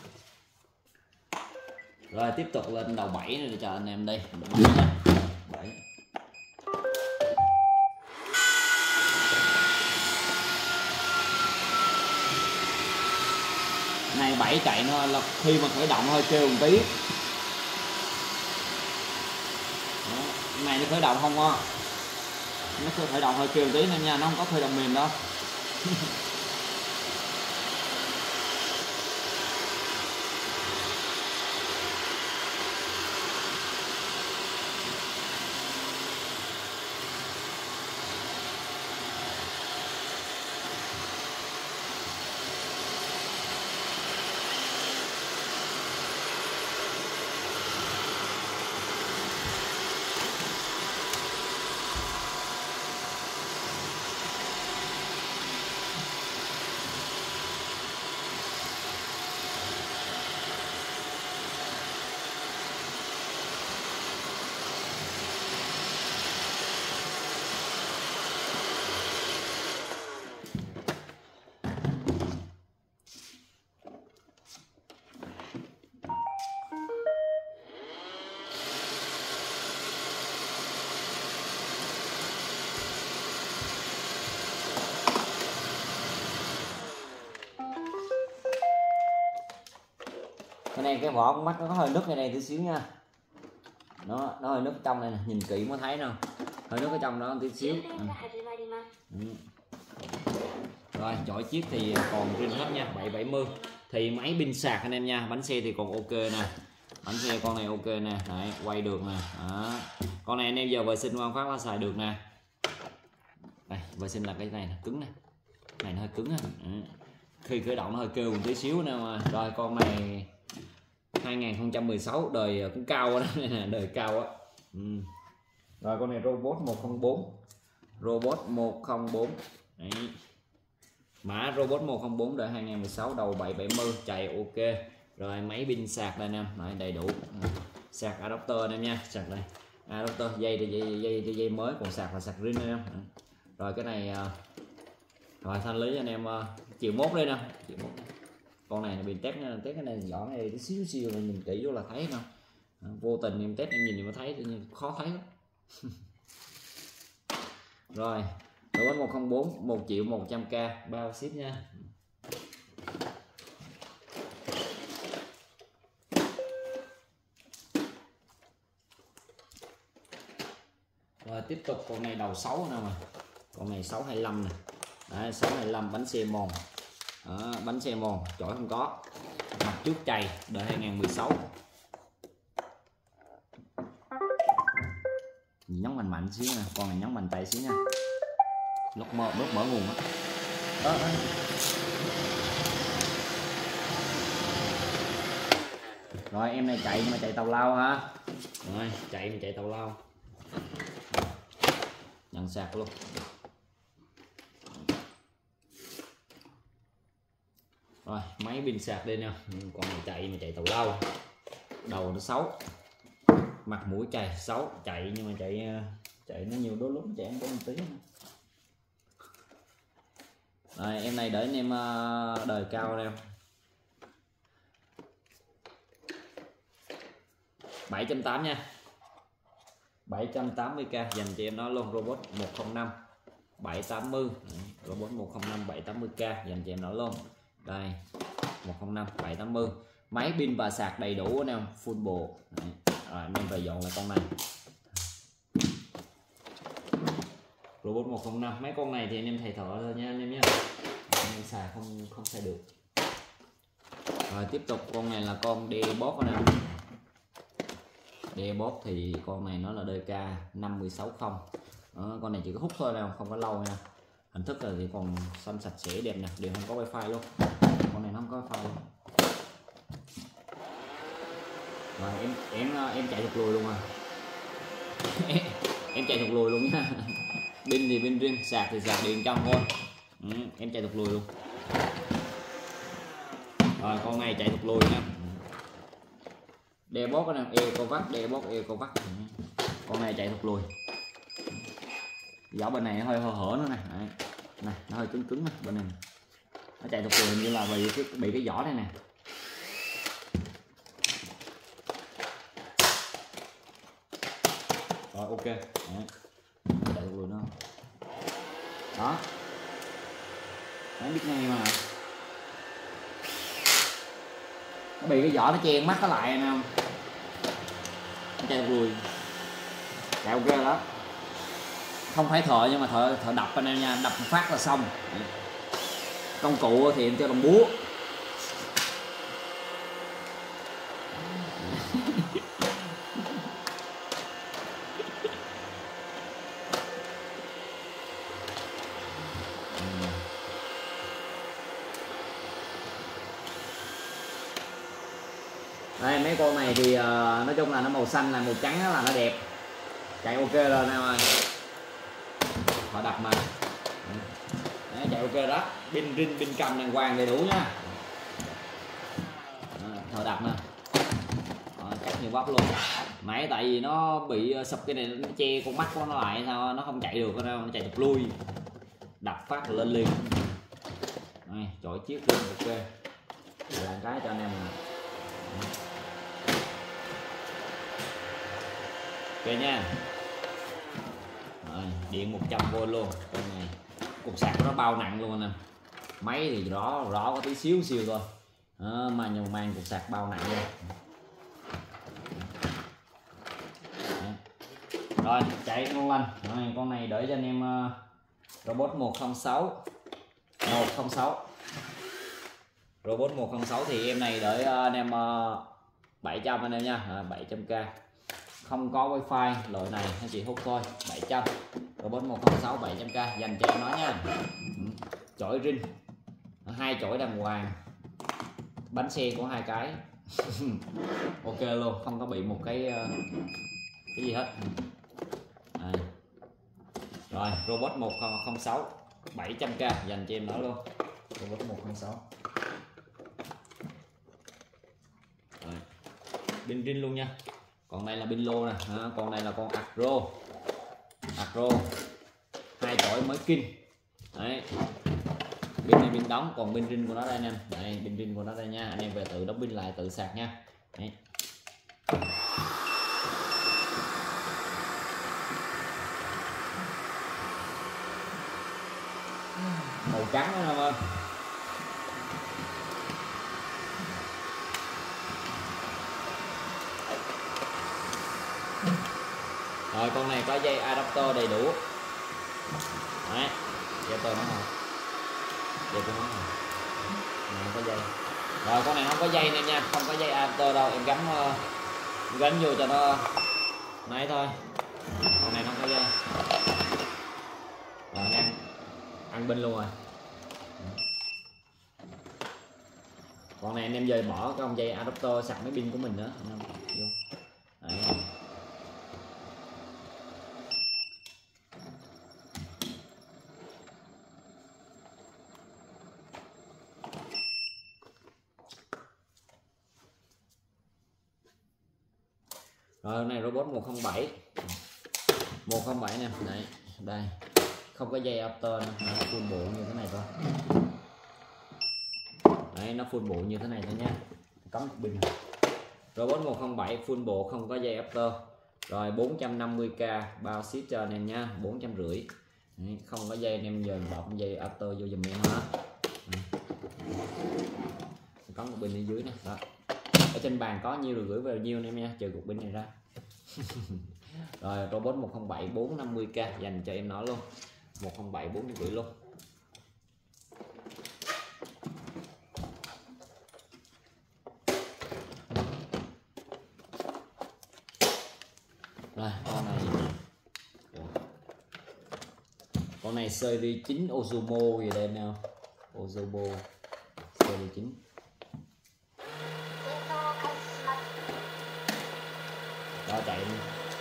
Rồi tiếp tục lên đầu bảy để cho anh em đây, bảy. Này bảy chạy nó là khi mà khởi động hơi kêu một tí. Đó, này nó khởi động không á, nó khởi động hơi kêu một tí nên nha, nó không có khởi động mềm đâu. Cái này cái vỏ con mắt nó có hơi nứt này này tí xíu nha, nó nó hơi nứt trong này nè, nhìn kỹ mới thấy đâu, hơi nứt ở trong đó tí xíu. Ừ. Rồi chổi chiếc thì còn rin hết nha, bảy bảy mươi. Thì máy pin sạc anh em nha, bánh xe thì còn ok nè, bánh xe con này ok nè, đấy, quay được nè. Đó. Con này anh em giờ vệ sinh Quang Phát là xài được nè. Đây, vệ sinh là cái này nè, cứng nè, này nó hơi cứng á. Khi khởi động nó hơi kêu một tí xíu nè mà. Rồi con này hai không một sáu, đời cũng cao đó, đời cao á. Ừ. Rồi con này robot một không bốn, robot một không bốn. Đấy. Mã robot một không bốn đời hai không một sáu, đầu bảy bảy mươi, chạy ok. Rồi máy pin sạc đây nè, đầy đủ. Sạc adapter em nha, sạc đây. À doctor, dây thì dây dây dây, dây mới, còn sạc là sạc riêng anh em. Rồi cái này rồi thanh lý anh em triệu mốt đây nè, triệu mốt. Con này bị test nha, test cái này nhỏ này tí xíu xíu mà nhìn kỹ vô là thấy không? Vô tình em test em nhìn thì mới thấy, nhưng khó thấy lắm. Rồi robot một không bốn một triệu một trăm k bao ship nha. Rồi tiếp tục con này đầu sáu nào mà, con này sáu hai lăm nè. Đấy, sáu hai lăm bánh xe mòn. Đó, bánh xe mòn chổi không có, mặt trước chày đời hai nghìn mười sáu. Nhấn mạnh mạnh xíu nè, con này nhấn mạnh tay xíu nha, lúc mở lúc mở nguồn đó. Đó, đó. Rồi em này chạy mà chạy tàu lao ha. Rồi chạy mà chạy tàu lao, nhận sạc luôn. Rồi máy pin sạc đây nè, con này chạy mà chạy tàu lao, đầu nó xấu, mặt mũi chày xấu, chạy nhưng mà chạy chạy nó nhiều đôi lúc chạy không có một tí. Rồi em này để anh em đời cao đây, bảy trăm tám mươi nha, bảy trăm tám mươi k dành cho em nó luôn. Robot một không năm bảy tám mươi, robot một không năm bảy tám mươi k dành cho em nó luôn. Đây một không năm bảy tám mươi, máy pin và sạc đầy đủ anh em, full bộ. Đấy. Rồi anh em về dọn lại con này. Robot một không năm, mấy con này thì anh em thầy thợ thôi nha anh em nhé, anh em xài không không xài được. Rồi tiếp tục con này là con D-Box anh em. D-Box thì con này nó là đê ca năm sáu không. Đó, con này chỉ có hút thôi nào, không có lâu nha. Hình thức là thì còn xanh sạch sẽ đẹp nè, đều không có wifi luôn. Con này nó không có wifi luôn. Rồi em em em chạy thục lùi luôn à. Em chạy thục lùi luôn nha. Pin thì pin riêng, sạc thì sạc điện trong thôi. Ừ, em chạy thục lùi luôn. Rồi con này chạy thục lùi nha. D-Box nè, Ecovac, D-Box Ecovac. Con này chạy thục lùi. Vỏ bên này nó hơi hở hở nữa nè. Đấy. Này nó hơi cứng cứng nè, bên này nó chạy thục lùi hình như là bị cái bị cái vỏ này nè. Rồi ok. Đấy. Chạy thục lùi nó. Đó. Đấy, biết ngay mà. Nó bị cái vỏ nó che mắt nó lại nè. Nó chạy thục lùi. Chạy ok đó. Không phải thợ nhưng mà thợ thợ đập anh em nha, đập một phát là xong. Công cụ thì em cho bằng búa. Đây mấy con này thì uh, nói chung là nó màu xanh là màu trắng là nó đẹp, chạy ok rồi anh em ơi. Họ đập mà. Đấy, chạy ok đó, pin rin pin cầm đàng hoàng đầy đủ nha. Thợ đập nè, chắc như bắp luôn. Nãy tại vì nó bị sụp cái này, nó che con mắt của nó lại sao nó không chạy được đâu, nó chạy thụt lui, đập phát lên liền. Đây, chọi chiếc luôn ok. Làm cái cho anh em nè. Ok nha. Rồi, điện một trăm vôn luôn. Con này cục sạc nó bao nặng luôn anh em. Máy thì rõ rõ có tí xíu xíu thôi. Đó, mà nhiều mang cục sạc bao nặng luôn. Đó. Rồi chạy ngon lành. Rồi, con này để cho anh em uh, robot một không sáu một không sáu. Robot một không sáu thì em này để uh, anh em uh, bảy trăm anh em nha, à, bảy trăm k. Không có wifi, loại này nó chỉ hút thôi, bảy trăm. Robot một không sáu bảy trăm k dành cho em nó nha. Chổi rin, hai chổi đàng hoàng, bánh xe của hai cái. Ok luôn, không có bị một cái cái gì hết. À. Rồi robot một không sáu bảy trăm k dành cho em nó luôn. Robot một không sáu. Rồi. Pin rin luôn nha. Còn đây là pin lô nè, à, còn này là con Acro Acro hai chổi mới kinh đấy. Pin này pin đóng, còn pin rin của nó đây anh em, đây pin rin của nó đây nha, anh em về tự đóng pin lại tự sạc nha. Đấy. Màu trắng đó em ơi. Rồi con này có dây adapter đầy đủ. Đấy, dây tôi nó không. Dây tôi nó không. Này có dây. Rồi con này không có dây nên nha, không có dây adapter đâu, em gắn uh, gắn vô cho nó nãy thôi. Con này không có dây. Rồi em ăn pin luôn rồi. Con này anh em dời bỏ cái ông dây adapter sạc mấy pin của mình nữa, anh em vô. Đấy. Rồi này robot một không bảy một không bảy nè, đấy đây không có dây after nữa, full bộ như thế này thôi. Đấy nó full bộ như thế này thôi nha, cắm pin. Robot một không bảy full bộ không có dây after. Rồi bốn trăm năm mươi k bao ship cho anh em nha, bốn trăm rưỡi. Không có dây anh em giờ bọc dây after vô dùm em hết. Có một pin ở dưới nè, đó. Ở trên bàn có nhiêu rồi gửi vào nhiêu anh em nha, trừ cục pin này ra. Rồi robot một không bảy bốn trăm năm mươi k dành cho em nó luôn, một không bảy bốn trăm rưỡi luôn. Rồi con này con này series chín Ozomo gì đây nào, Ozomo series chín. Đó chạy đi.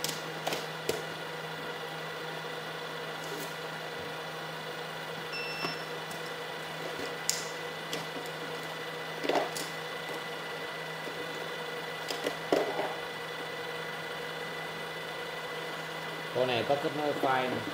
Con này có kết nối file này.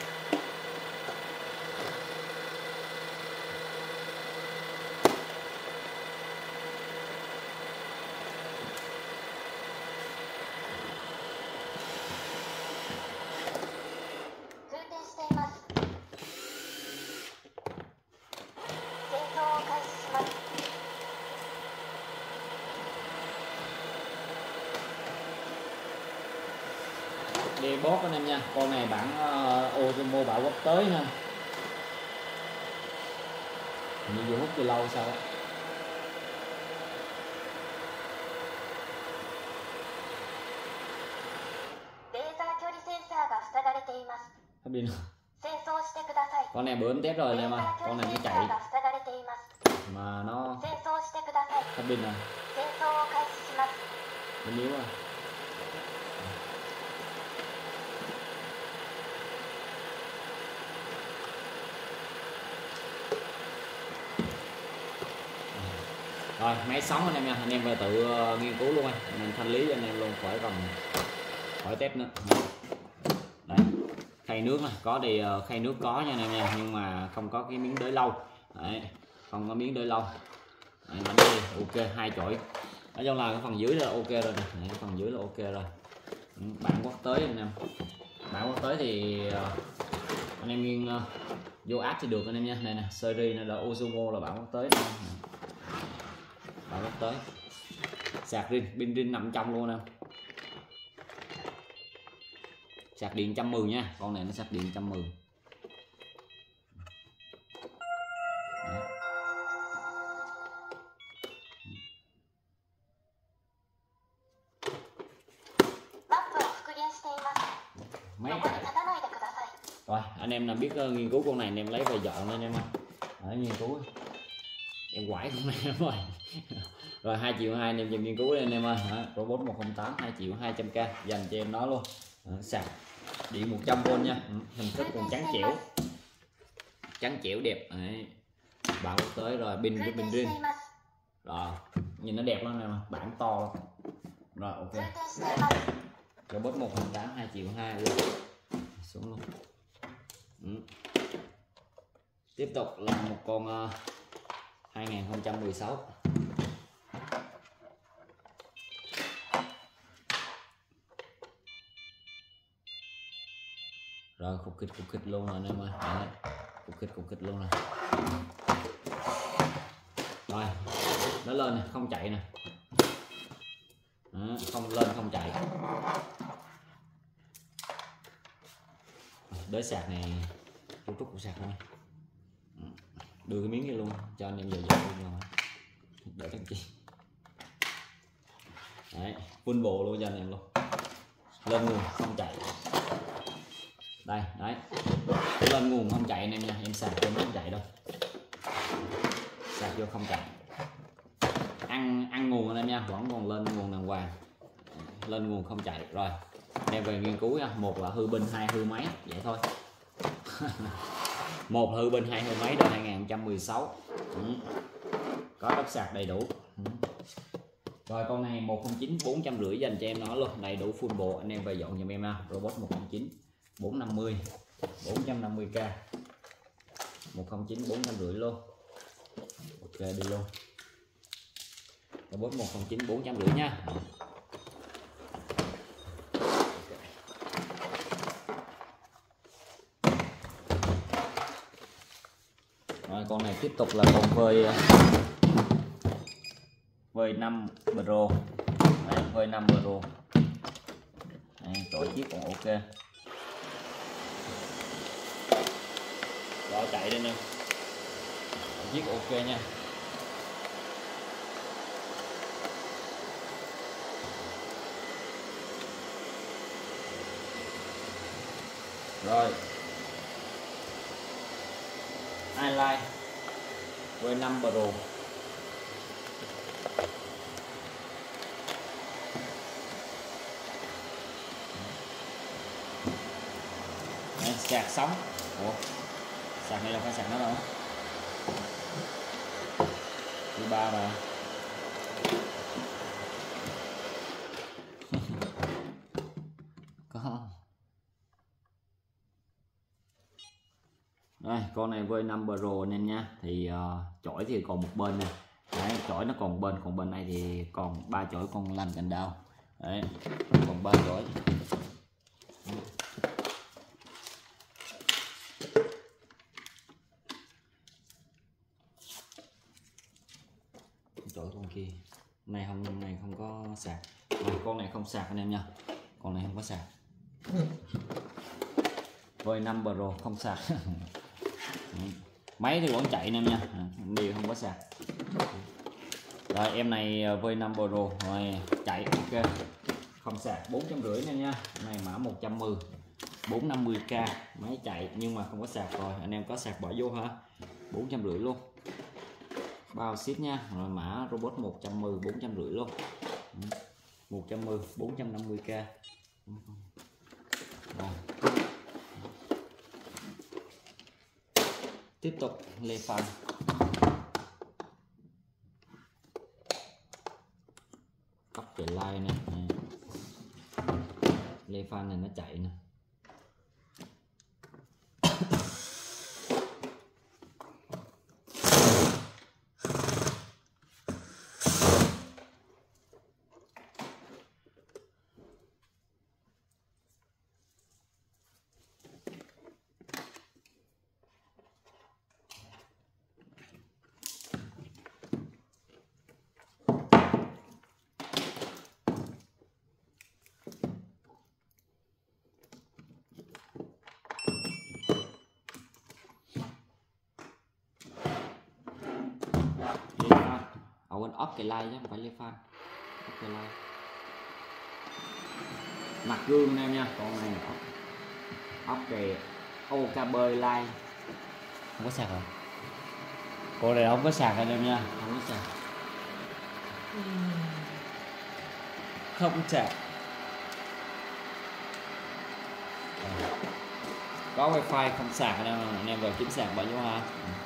Đi bót anh em nha, con này bản uh, Ozomo bảo quốc tới nha, như vừa hút từ lâu sao đó. Pin con này bữa em test rồi em ơi, con này nó chạy mà nó hết pin rồi, nó yếu rồi. Rồi máy sống anh em nha, anh em về tự uh, nghiên cứu luôn anh, mình thanh lý cho anh em luôn, khỏi cần khỏi test nữa. Đấy, khay nước này có thì uh, khay nước có nha anh em nha, nhưng mà không có cái miếng đới lâu. Đấy, không có miếng đới lâu. Đấy, đi ok, hai chổi. Nói chung là cái phần dưới là ok rồi nè. Đấy, cái phần dưới là ok rồi. Bản quốc tới anh em, bản quốc tới thì uh, anh em nghiêng uh, vô app thì được anh em nha. Này nè, series này là Ozomo là bản quốc tới này. Bản quốc tới sạc rin, pin rin nằm trong luôn nè, sạc điện một trăm mười nha, con này nó sạc điện một trăm mười. Mấy cái rồi anh em nào biết uh, nghiên cứu con này anh em lấy về dọn lên em ơi, ở nghiên cứu em quải con này em ơi. Rồi hai triệu hai anh em dừng nghiên cứu lên em ơi. Robot một không tám hai triệu hai trăm k dành cho em nó luôn. Đó, sạc điện một trăm vôn nha. Hình thức còn trắng trẻo, trắng trẻo đẹp. Đấy, bản quốc tới rồi, pin cái pin rin rồi, nhìn nó đẹp lắm em, bản to lắm. Rồi ok. Robot một hai tám hai triệu hai luôn, xuống luôn. Ừ. Tiếp tục là một con uh, hai nghìn không trăm mười sáu. Rồi cục kịch cục kịch luôn rồi anh em ơi. Đấy. Cục kịch cục kịch luôn rồi. Rồi nó lên nè, không chạy nè. Đó, không lên không chạy. Đới sạc này trúc trúc của sạc thôi. Đưa cái miếng kia luôn cho anh em giờ giờ luôn rồi. Để đăng ký. Đấy, full bộ luôn cho anh em luôn. Lên nguồn không chạy. Đây, đấy. Lên nguồn không chạy anh em nha, em sạc vô không chạy đâu. Sạc vô không chạy. Ăn ăn nguồn anh em nha, vẫn còn lên nguồn đàng hoàng. Lên nguồn không chạy. Rồi, đem về nghiên cứu nha. Một là hư pin, hai hư máy, vậy thôi. Một hư pin, hai hư máy, đời hai nghìn không trăm mười sáu. Ừ. Có đất sạc đầy đủ. Ừ. Rồi con này một không chín bốn trăm rưỡi dành cho em nó luôn, đầy đủ full bộ, anh em về dọn giùm em nha. Robot một không chín bốn năm mươi bốn trăm năm mươi k, một không chín bốn trăm rưỡi luôn. Ok đi luôn. Robot một không chín bốn trăm rưỡi nha. Rồi con này tiếp tục là con vơi vơi năm Pro. Đấy, vơi năm Pro. Đấy, chỗ chiếc còn ok. Đó chạy đây nè. Chiếc ok nha. Rồi. iLife vơi năm Pro. Đây, sạc sóng. Ủa, sạc này đâu phải sạc nó đâu. Thứ ba mà. Có. Đây, con này vơi năm Pro anh em nha. Thì uh, chổi thì còn một bên nè. Đấy, chổi nó còn bên, còn bên này thì còn ba chổi con lanh cành đao. Đấy, còn ba chổi. Chổi con kia. Này không này không có sạc. Này, con này không sạc anh em nha. Con này không có sạc. Vơi năm Pro không sạc. Máy thì vẫn chạy anh em nha, đều không có sạc. Rồi em này vơi năm Pro rồi chạy ok, không sạc bốn trăm rưỡi anh em nha. Này mã một trăm mười bốn năm mươi k, máy chạy nhưng mà không có sạc. Rồi anh em có sạc bỏ vô ha, bốn trăm rưỡi luôn, bao ship nha. Rồi mã robot một trăm mười bốn trăm rưỡi luôn, một trăm mười bốn trăm năm mươi k. Rồi. Tiếp tục lê phan. Tóc về like nè. Lê phan này nó chạy nè. Quên ốp cái like chứ không phải lê phan. Ốp cái like. Mặt gương em nha, con này ốp ốp cái ô ca bơi like. Không có sạc rồi. Cô này không có sạc anh em nha, không có sạc. Không sạc. Có wifi không sạc anh em, anh em vào kiếm sạc bao nhiêu ha.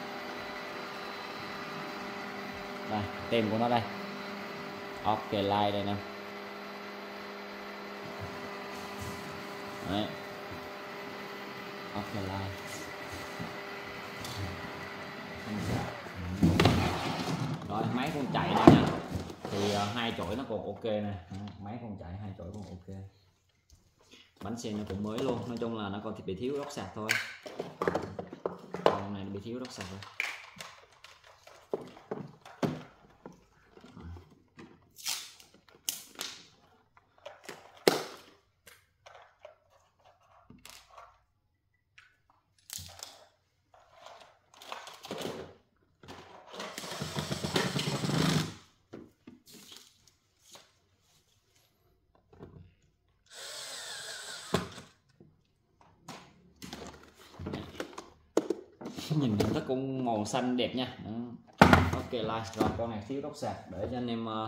Đây, tem của nó đây. Ok like đây nè. Đấy. Ok line. Rồi máy con chạy này nha, thì uh, hai chổi nó còn ok nè, máy con chạy hai chổi còn ok, bánh xe nó cũng mới luôn. Nói chung là nó còn bị thiếu đốc sạc thôi, con này bị thiếu đốc sạc thôi. Nhìn hình thức cũng màu xanh đẹp nha. Đó. Ok like. Rồi con này thiếu đốc sạc để cho anh em uh,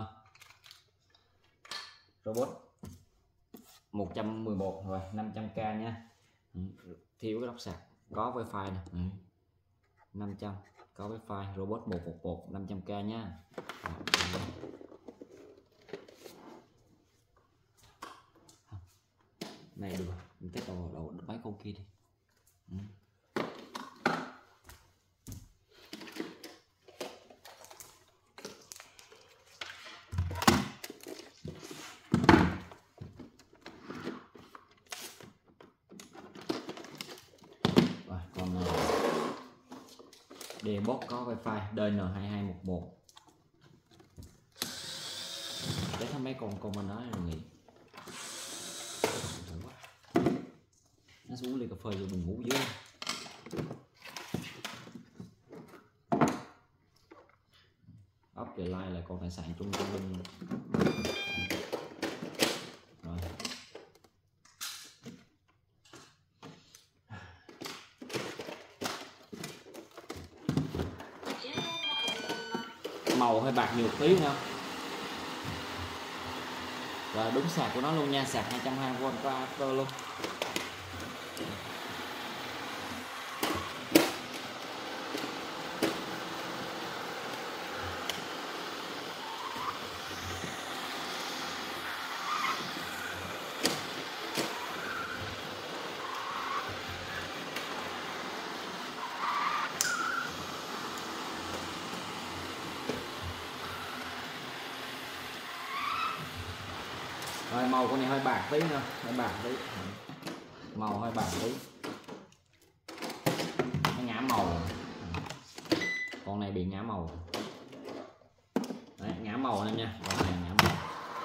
robot một trăm mười một rồi năm trăm k nha. Ừ. Thiếu cái đốc sạc, có wifi nè. Ừ. năm trăm có wifi, robot một một một năm trăm k nha. Này được, mình test đầu đầu máy con kia đi. Ừ. Dbox có wifi D N hai hai một một. Để thấy mấy con con mình nói rồi nghỉ. Nó xuống ly cà phê vô mình ngủ dưới. Up the line là con tài sản trung tâm. Rồi. Màu hơi bạc nhiều tí không? Và đúng sạc của nó luôn nha, sạc hai trăm hai mươi vôn có adapter luôn. Rồi màu con này hơi bạc tí nữa, hơi bạc tí, màu hơi bạc tí, nó ngã màu, con này bị ngã màu. Đấy, ngã màu anh em nha, con này ngã màu.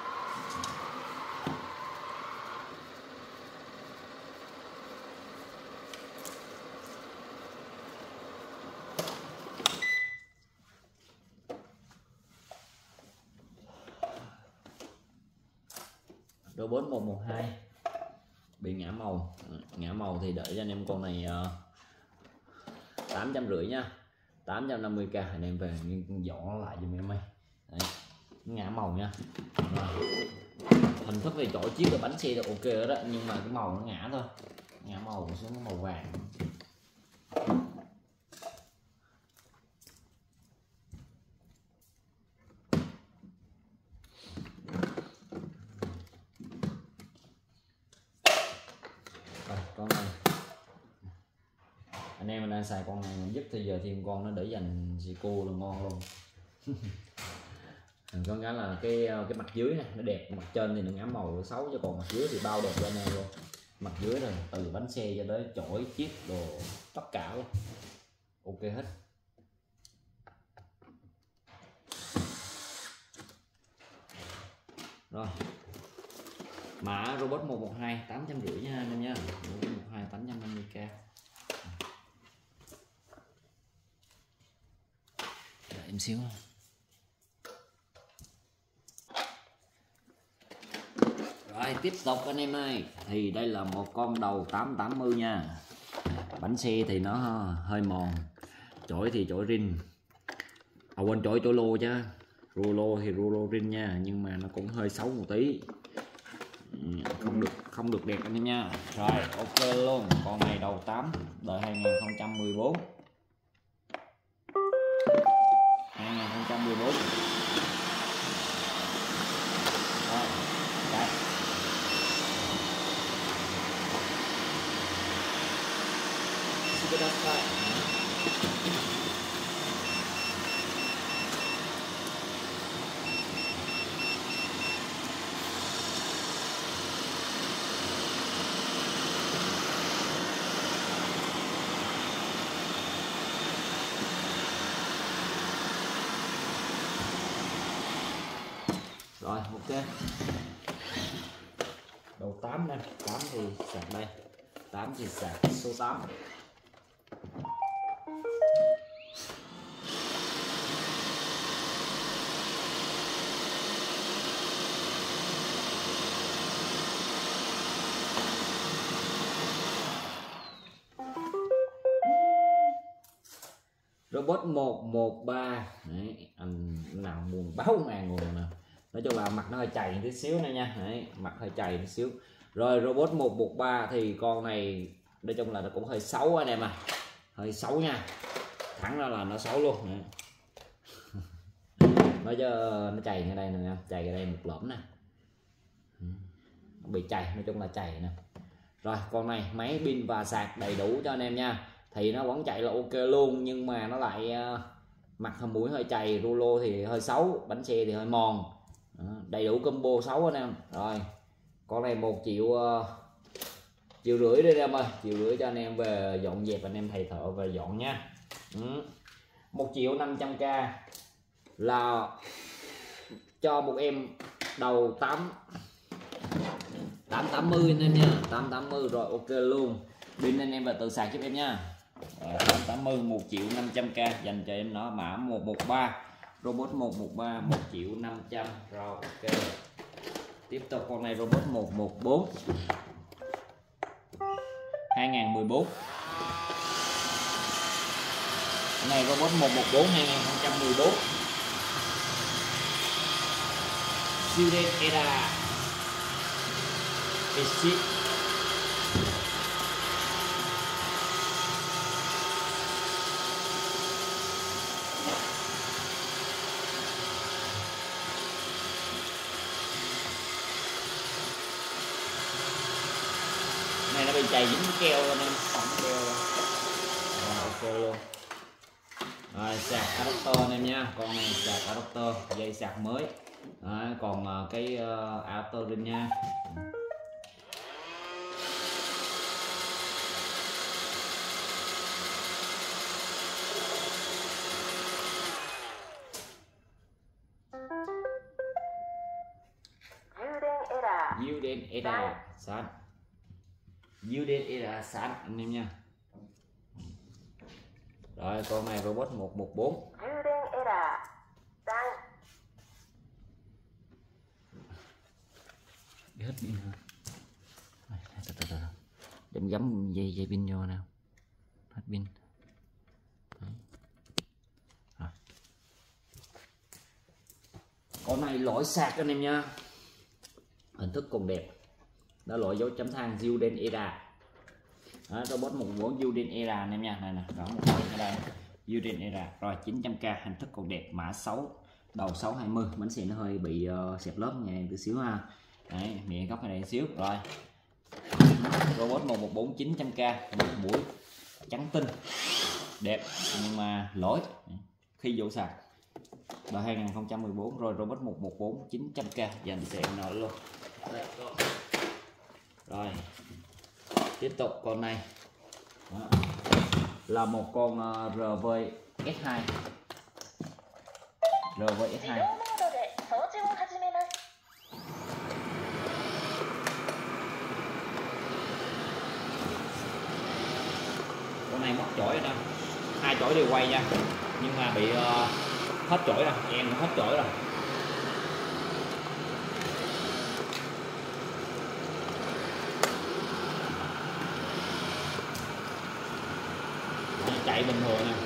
Robot một một hai bị ngã màu. Ngã màu thì đợi cho anh em con này uh, tám trăm rưỡi nha, tám trăm năm mươi k anh em về dọn lại giùm em ơi. Đấy, ngã màu nha. Rồi. Hình thức thì chỗ chiếc cái bánh xe là ok đó, nhưng mà cái màu nó ngã thôi, ngã màu xuống màu vàng. Con này anh em mình đang xài con này dứt thì giờ thêm con nó để dành Zico là ngon luôn. Con cái là cái cái mặt dưới này nó đẹp, mặt trên thì nó ngã màu xấu, cho còn mặt dưới thì bao đẹp cho anh em luôn. Mặt dưới rồi từ bánh xe cho tới chổi chiếc đồ tất cả luôn ok hết. Rồi mã robot một một hai tám trăm rưỡi nha anh em nha, một một hai tám trăm năm mươi k. Đợi em xíu. Rồi tiếp tục anh em ơi, thì đây là một con đầu tám tám mươi nha. Bánh xe thì nó hơi mòn, chổi thì chổi rin, à quên chổi chổi lô chứ, rulo thì rulo rin nha, nhưng mà nó cũng hơi xấu một tí, không được không được đẹp anh em nha. Rồi ok luôn, con này đầu tám đời hai nghìn không trăm mười bốn, hai nghìn không trăm mười bốn. Rồi, đấy. kudasai. Rồi ok. Đầu tám nè, tám thì sạc đây. tám thì sạc số tám. Robot một một ba. Đấy, anh nào buồn báo ngàn nguồn nè. Nói chung là mặt nó hơi chày tí xíu nữa nha. Đấy, mặt hơi chày tí xíu. Rồi robot một một ba thì con này nói chung là nó cũng hơi xấu anh em à. Hơi xấu nha. Thẳng ra là nó xấu luôn. Nói chứ nó chày ngay đây nè, chày ở đây một lõm nè. Nó bị chày, nói chung là chày nè. Rồi con này máy pin và sạc đầy đủ cho anh em nha. Thì nó vẫn chạy là ok luôn, nhưng mà nó lại uh, mặt hầm mũi hơi chày, rulo thì hơi xấu, bánh xe thì hơi mòn. Đó, đầy đủ combo xấu anh em. Rồi con này một triệu uh, triệu rưỡi đi em ơi, triệu rưỡi cho anh em về dọn dẹp, anh em thầy thợ về dọn nha. Ừ. một triệu năm trăm k là cho một em đầu tám tám tám mươi anh em nha, tám tám mươi rồi ok luôn. Pin anh em về tự sạc giúp em nha. tám tám mươi một triệu năm trăm k dành cho em nó, mã một một ba, robot một một ba một triệu năm trăm. Rồi ok. Tiếp tục con này robot một một bốn hai nghìn không trăm mười bốn. Con này robot một một bốn hai nghìn không trăm mười bốn. Siêu Era Exit. Này nó bị chày dính keo lên em, sẵn keo rồi. Rồi ok luôn. Rồi sạc adapter anh em nha, con này sạc adapter, dây sạc mới. Đó, còn cái uh, adapter lên nha. Yuden Era sáng, Yuden Era sáng anh em nha. Rồi con này robot một một bốn. Yuden Era sáng. Hết pin hả? Từ từ từ. Đừng gắm dây dây pin vô nào. Hết pin. Rồi. Con này lỗi sạc anh em nha. Hình thức còn đẹp. Đó lỗi dấu chấm than Yuden Era. Đó, robot một bốn Yuden Era anh em nha. Này nè, rõ một điểm ở đây. Yuden Era. Rồi chín trăm k, hình thức còn đẹp, mã sáu, đầu sáu hai mươi, bánh xe nó hơi bị uh, xẹp lớp nha em tí xíu ha. Đấy, miệng góc này xíu. Rồi. Robot một một bốn chín trăm k, một mũi trắng tinh. Đẹp nhưng mà lỗi khi vô sạc. Và hai nghìn không trăm mười bốn. Rồi robot một một bốn chín trăm k dành cho em nó luôn. Đây, rồi tiếp tục con này. Đó. Là một con uh, rờ vê ét hai. rờ vê ét hai. Con này mất chổi rồi, hai chổi đều quay nha, nhưng mà bị uh, hết chổi rồi, em nó hết chổi rồi. Chạy bình thường nè.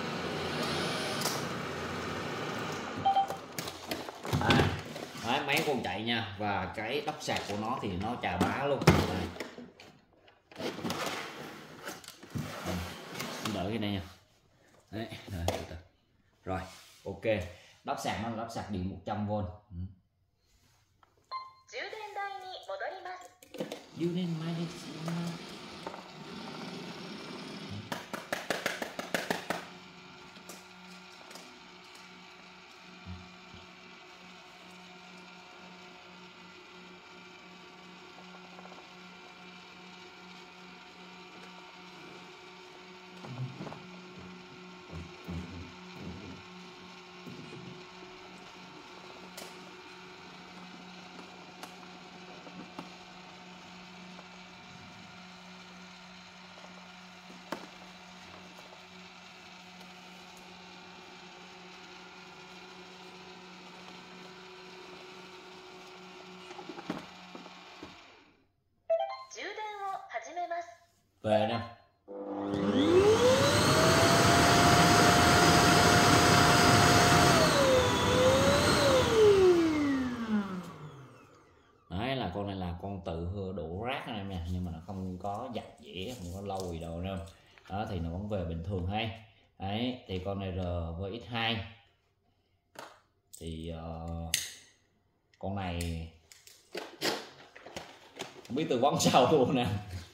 À, đấy, máy con chạy nha, và cái đốc sạc của nó thì nó chà bá luôn. Đây. Đợi cái này nha. Đấy, rồi, từ từ. Rồi, ok. Đốc sạc nó là đốc sạc điện một trăm vôn. Ừ. về nè. Đấy là con này là con tự đổ rác anh em nha, nhưng mà nó không có giặt dĩa, không có lâu gì đâu đâu. Đó thì nó vẫn về bình thường hay. Đấy thì con này R với X hai thì uh, con này không biết tư vấn sao luôn nè.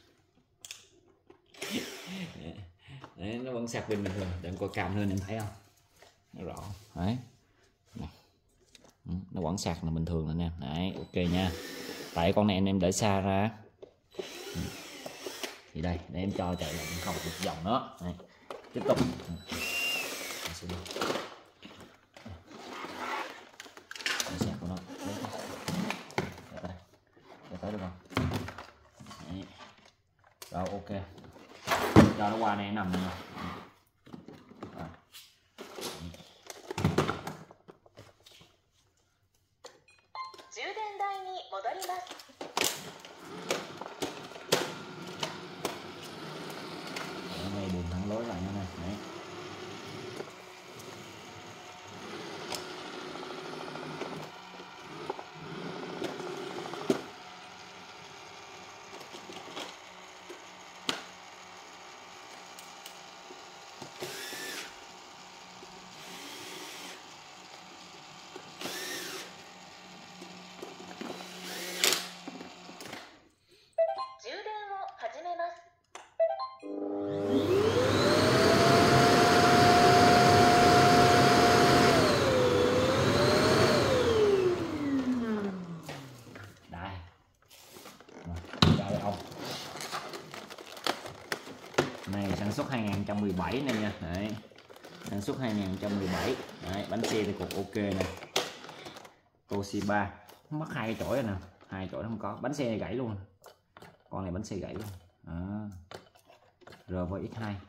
Đấy, nó vẫn sạc pin bình thường. Để em coi cam hơn em thấy không, nó rõ. Đấy nó vẫn sạc là bình thường rồi nè. Đấy ok nha. Tại con này anh em để xa ra thì đây để em cho chạy lại không một vòng nữa. Đấy. Tiếp tục sạc của nó để tới được không. Đấy. Rồi ok, cho nó qua này nằm này. Rồi. Này đường thẳng lối lại nữa này. Đấy. Này sản xuất hai nghìn không trăm mười bảy này nha. Đấy. Sản xuất hai nghìn không trăm mười bảy. Đấy, bánh xe thì cục ok nè. Toshiba mất hai cái chổi rồi nè, hai chổi không có. Bánh xe này gãy luôn. Con này bánh xe gãy luôn. Đó. R với X hai.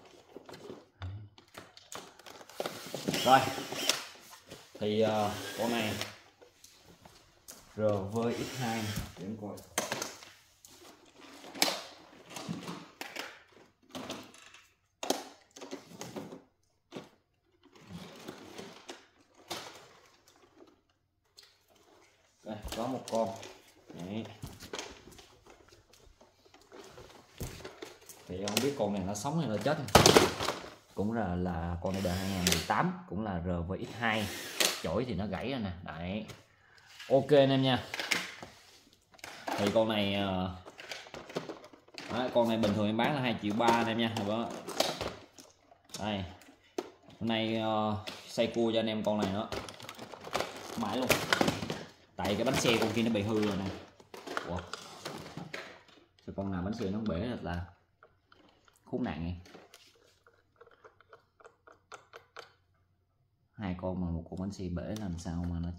Rồi. Thì uh, con này R với X hai để em coi. Đây, có một con. Đấy. Thì không biết con này nó sống hay nó chết. Cũng là là con này đời hai nghìn không trăm mười tám, cũng là R với X hai. Chổi thì nó gãy rồi nè. Đấy. Ok anh em nha. Thì con này đó, con này bình thường em bán là hai triệu ba anh em nha. Đó. Đây. Hôm nay uh, xây cua cho anh em con này nữa. Mãi luôn. Tại cái bánh xe con kia nó bị hư rồi nè. Ủa? Sao con nào bánh xe nó bể thật là khốn nạn vậy. Hai con mà một con bánh xe bể làm sao mà nó.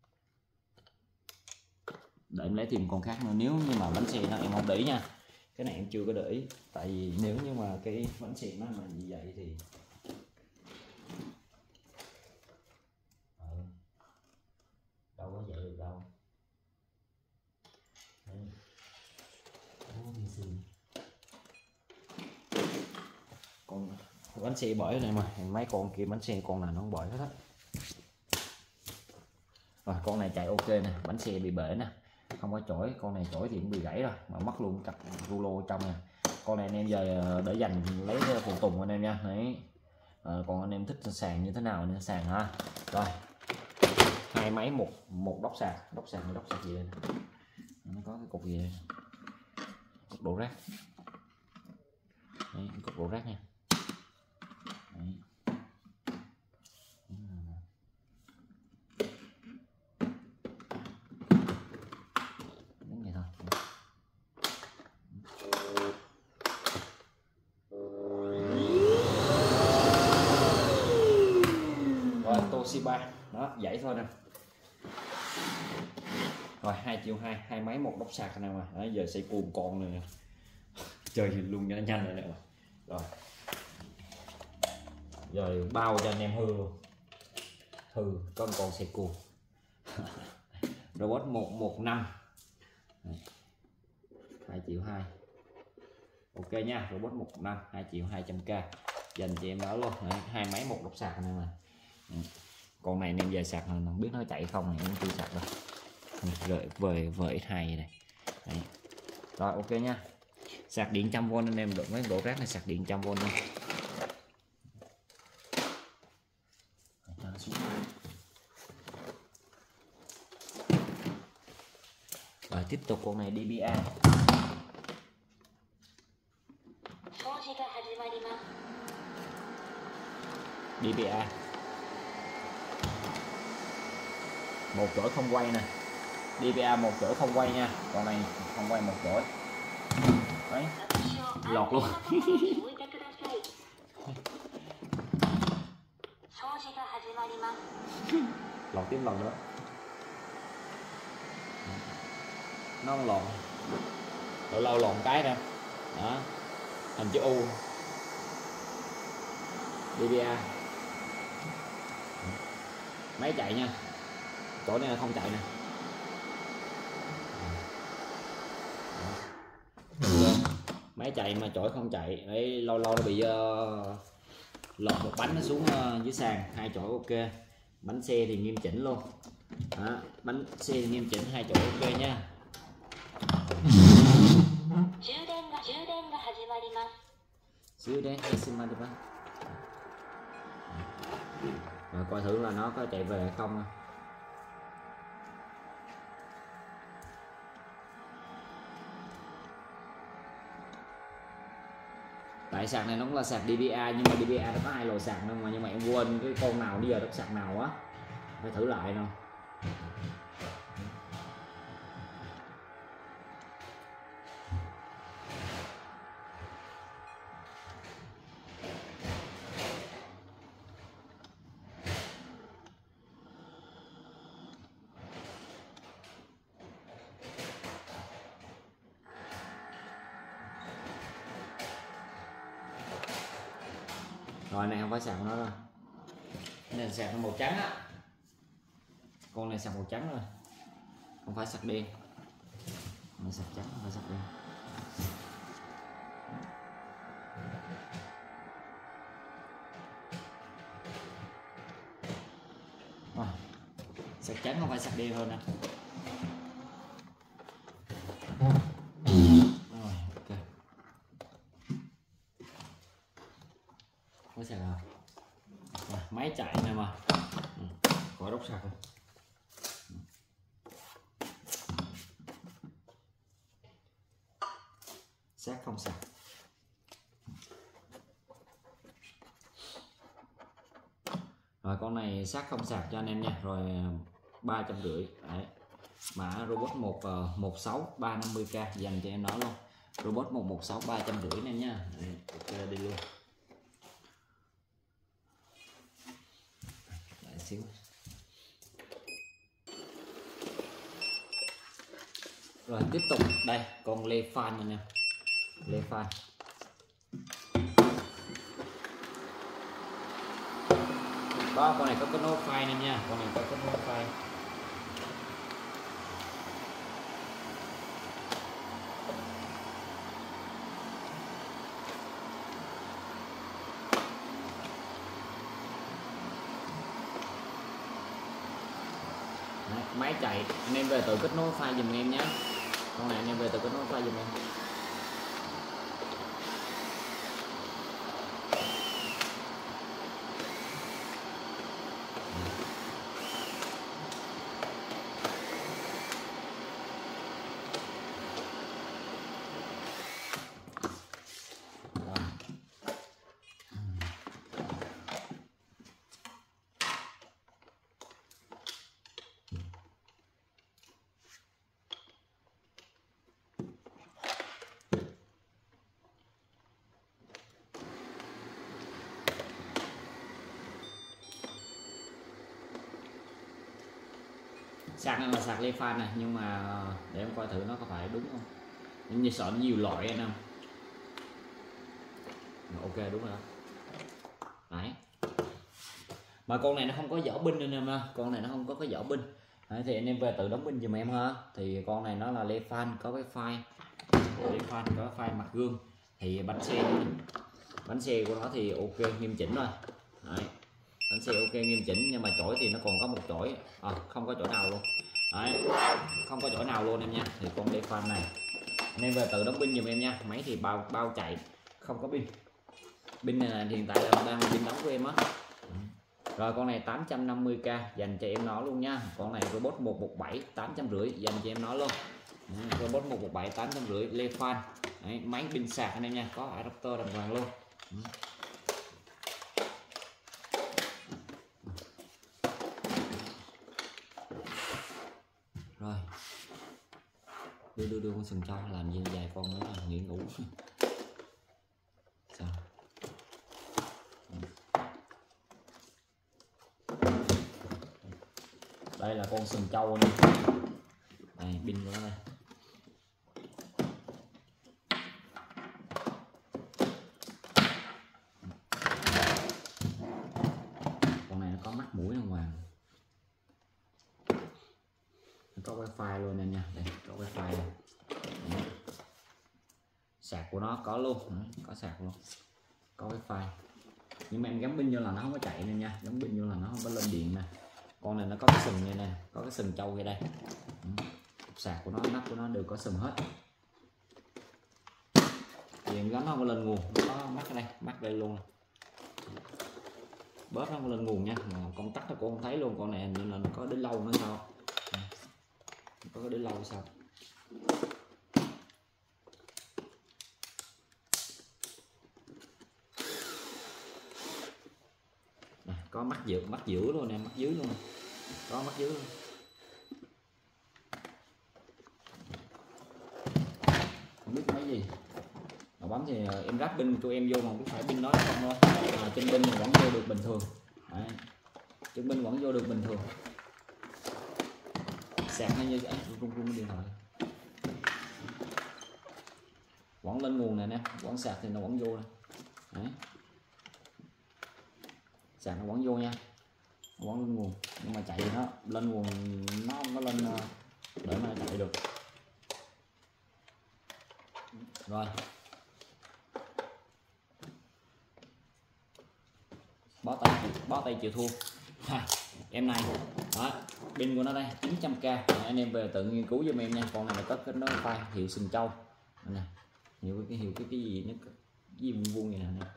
Để em lấy tìm con khác nữa. Nếu như mà bánh xe nó em không để ý nha. Cái này em chưa có để ý. Tại vì nếu như mà cái bánh xe nó là như vậy thì ừ. Đâu có vậy được đâu. Con bánh xe bể này mà mấy con kia bánh xe con nào nó không bể hết á. Rồi con này chạy ok nè, bánh xe bị bể nè, không có chổi. Con này chổi thì cũng bị gãy rồi mà mất luôn cặp rulo trong nè. Con này anh em giờ để dành lấy phụ tùng anh em nha. Đấy. À, còn anh em thích sàn như thế nào nên sàn ha. Rồi hai máy một một đốc sạc, đốc sạc đốc sạc gì đây? Nó có cái cục gì đây? Cục đổ rác. Đấy, cục đổ rác nha. Đấy. Đúng vậy thôi. Rồi Toshiba đó, vậy thôi nè. Rồi hai triệu hai, hai máy một đốc sạc nào mà. Đấy, giờ sẽ cuồng con này chơi luôn cho nó nhanh rồi nè. Rồi rồi bao cho anh em hư luôn. Hư có một con xe cua robot một một năm hai triệu hai. Ok nha. Robot một năm hai triệu hai trăm k dành chị em đó luôn. Đấy, hai máy một độc sạc này mà. Đấy. Con này anh em về sạc là không biết nó chạy không này, em chưa sạc đâu. Rồi về về hai này. Đấy. Rồi ok nha. Sạc điện trăm vôn anh em được mấy bộ rác này, sạc điện trăm vôn luôn. Rồi tiếp tục con này đê bê a. đê bê a một chỗ không quay nè, đê bê a một chỗ không quay nha, con này không quay một chỗ. Đấy, lọt luôn. Lọt tiếp lần nữa, nó không lọt, lâu lâu lọt cái ra, đó, hình chữ U, đê bê a, máy chạy nha, chỗ này là không chạy nè. Máy chạy mà chổi không chạy đấy, lâu lâu nó bị uh, lọt một bánh nó xuống uh, dưới sàn. Hai chổi ok, bánh xe thì nghiêm chỉnh luôn. Đó, bánh xe thì nghiêm chỉnh, hai chổi ok nha. Rồi coi thử là nó có chạy về hay không. Tại sạc này nó cũng là sạc đê bê a, nhưng mà đê bê a nó có hai loại sạc đâu mà, nhưng mà em quên cái con nào bây giờ nó sạc nào á, phải thử lại đâu. Rồi này không phải sạc của nó rồi, cái này sạc màu trắng á, con này sạc màu trắng rồi, không phải sạc đen. Nó sạc trắng không phải sạc đen. Rồi, sạc trắng không phải sạc đen hơn nè. Rồi ok, có sạc rồi. Rồi, máy chạy nè mà, ừ, khỏi đốt sạc rồi. Sạc không sạc. Rồi con này sạc không sạc cho anh em nha. Rồi ba trăm rưỡi. Đấy. Mã robot một một sáu ba năm mươi k dành cho em nó luôn. Robot một một sáu ba trăm rưỡi em nha. Đấy, ok đi luôn. Lại xíu. Rồi tiếp tục đây con lê fan này nè, lê fan có con này có cái nốt file này nha, con này có cái nốt file. Đấy, máy chạy anh em về tự kết nối file dùm em nhé, con này anh em về tự kết nối file dùm em. Sạc này là sạc lê fan này, nhưng mà để em coi thử nó có phải đúng không, nhưng như sợ nhiều loại anh em. Ok đúng rồi đó. Đấy, mà con này nó không có vỏ pin anh em ha, con này nó không có cái vỏ pin. Đấy, thì anh em về tự đóng pin giùm em ha. Thì con này nó là lê fan có cái file lê fan có file mặt gương, thì Thì bánh xe bánh xe của nó thì ok nghiêm chỉnh rồi. Đấy. Bánh xe ok nghiêm chỉnh, nhưng mà chổi thì nó còn có một chổi à, không có chổi nào luôn. Đấy. Không có chổi nào luôn em nha. Thì con đe fan này anh em về tự đóng pin giùm em nha. Máy thì bao bao chạy, không có pin. Pin này là hiện tại là đang pin đóng của em á. Rồi con này tám trăm năm mươi k dành cho em nó luôn nha. Con này robot một một bảy tám trăm rưỡi dành cho em nó luôn. Đấy, robot một một bảy tám trăm rưỡi le fan. Đấy, máy pin sạc anh em nha, có adapter đàng hoàng luôn. Rồi đưa đưa đưa con sừng trâu làm gì dài con nữa là nghỉ ngủ. Sao đây là con sừng trâu này, này pin của nó đây. Con này nó có mắt mũi đàng hoàng, nó có wifi luôn nè nha, đây có wifi này. Đấy. Sạc của nó có luôn. Đấy, có sạc luôn, có wifi, nhưng mà em gắn pin vô là nó không có chạy nè nha, gắn pin vô là nó không có lên điện nè. Con này nó có cái sừng này nè, có cái sừng trâu ngay đây. Sạc của nó, nắp của nó đều có sừng hết. Thì em gắn nó không có lên nguồn, nó có mắt ở đây, mắt đây luôn. Bớt nó không lên nguồn nha, mà công tắc nó cũng không thấy luôn. Con này nên là nó có đến lâu nữa sao? Có đến lâu sao? Này, có mắt giữa, mắt giữa luôn nè, mắt dưới luôn, có mắt dưới luôn. Không biết mấy gì mà bấm thì em ráp pin cho em vô mà không biết phải pin nói không thôi. À, chân pin vẫn vô được bình thường. Đấy. Chân pin vẫn vô được bình thường. Sạc hay như ấy, rung rung điện thoại vẫn lên nguồn này nè, vẫn sạc thì nó vẫn vô này. Đấy. Sạc nó vẫn vô nha, nó vẫn lên nguồn, nhưng mà chạy thì nó lên nguồn nó không có lên để mà chạy được. Rồi bó tay bó tay chịu thua. Ha, em này đó, pin của nó đây chín trăm k. Anh em về tự nghiên cứu giùm em nha. Con này là tất kết nối wifi hiệu sừng trâu nè, hiệu cái hiệu cái cái gì nó cái gì vuông vuông này nè.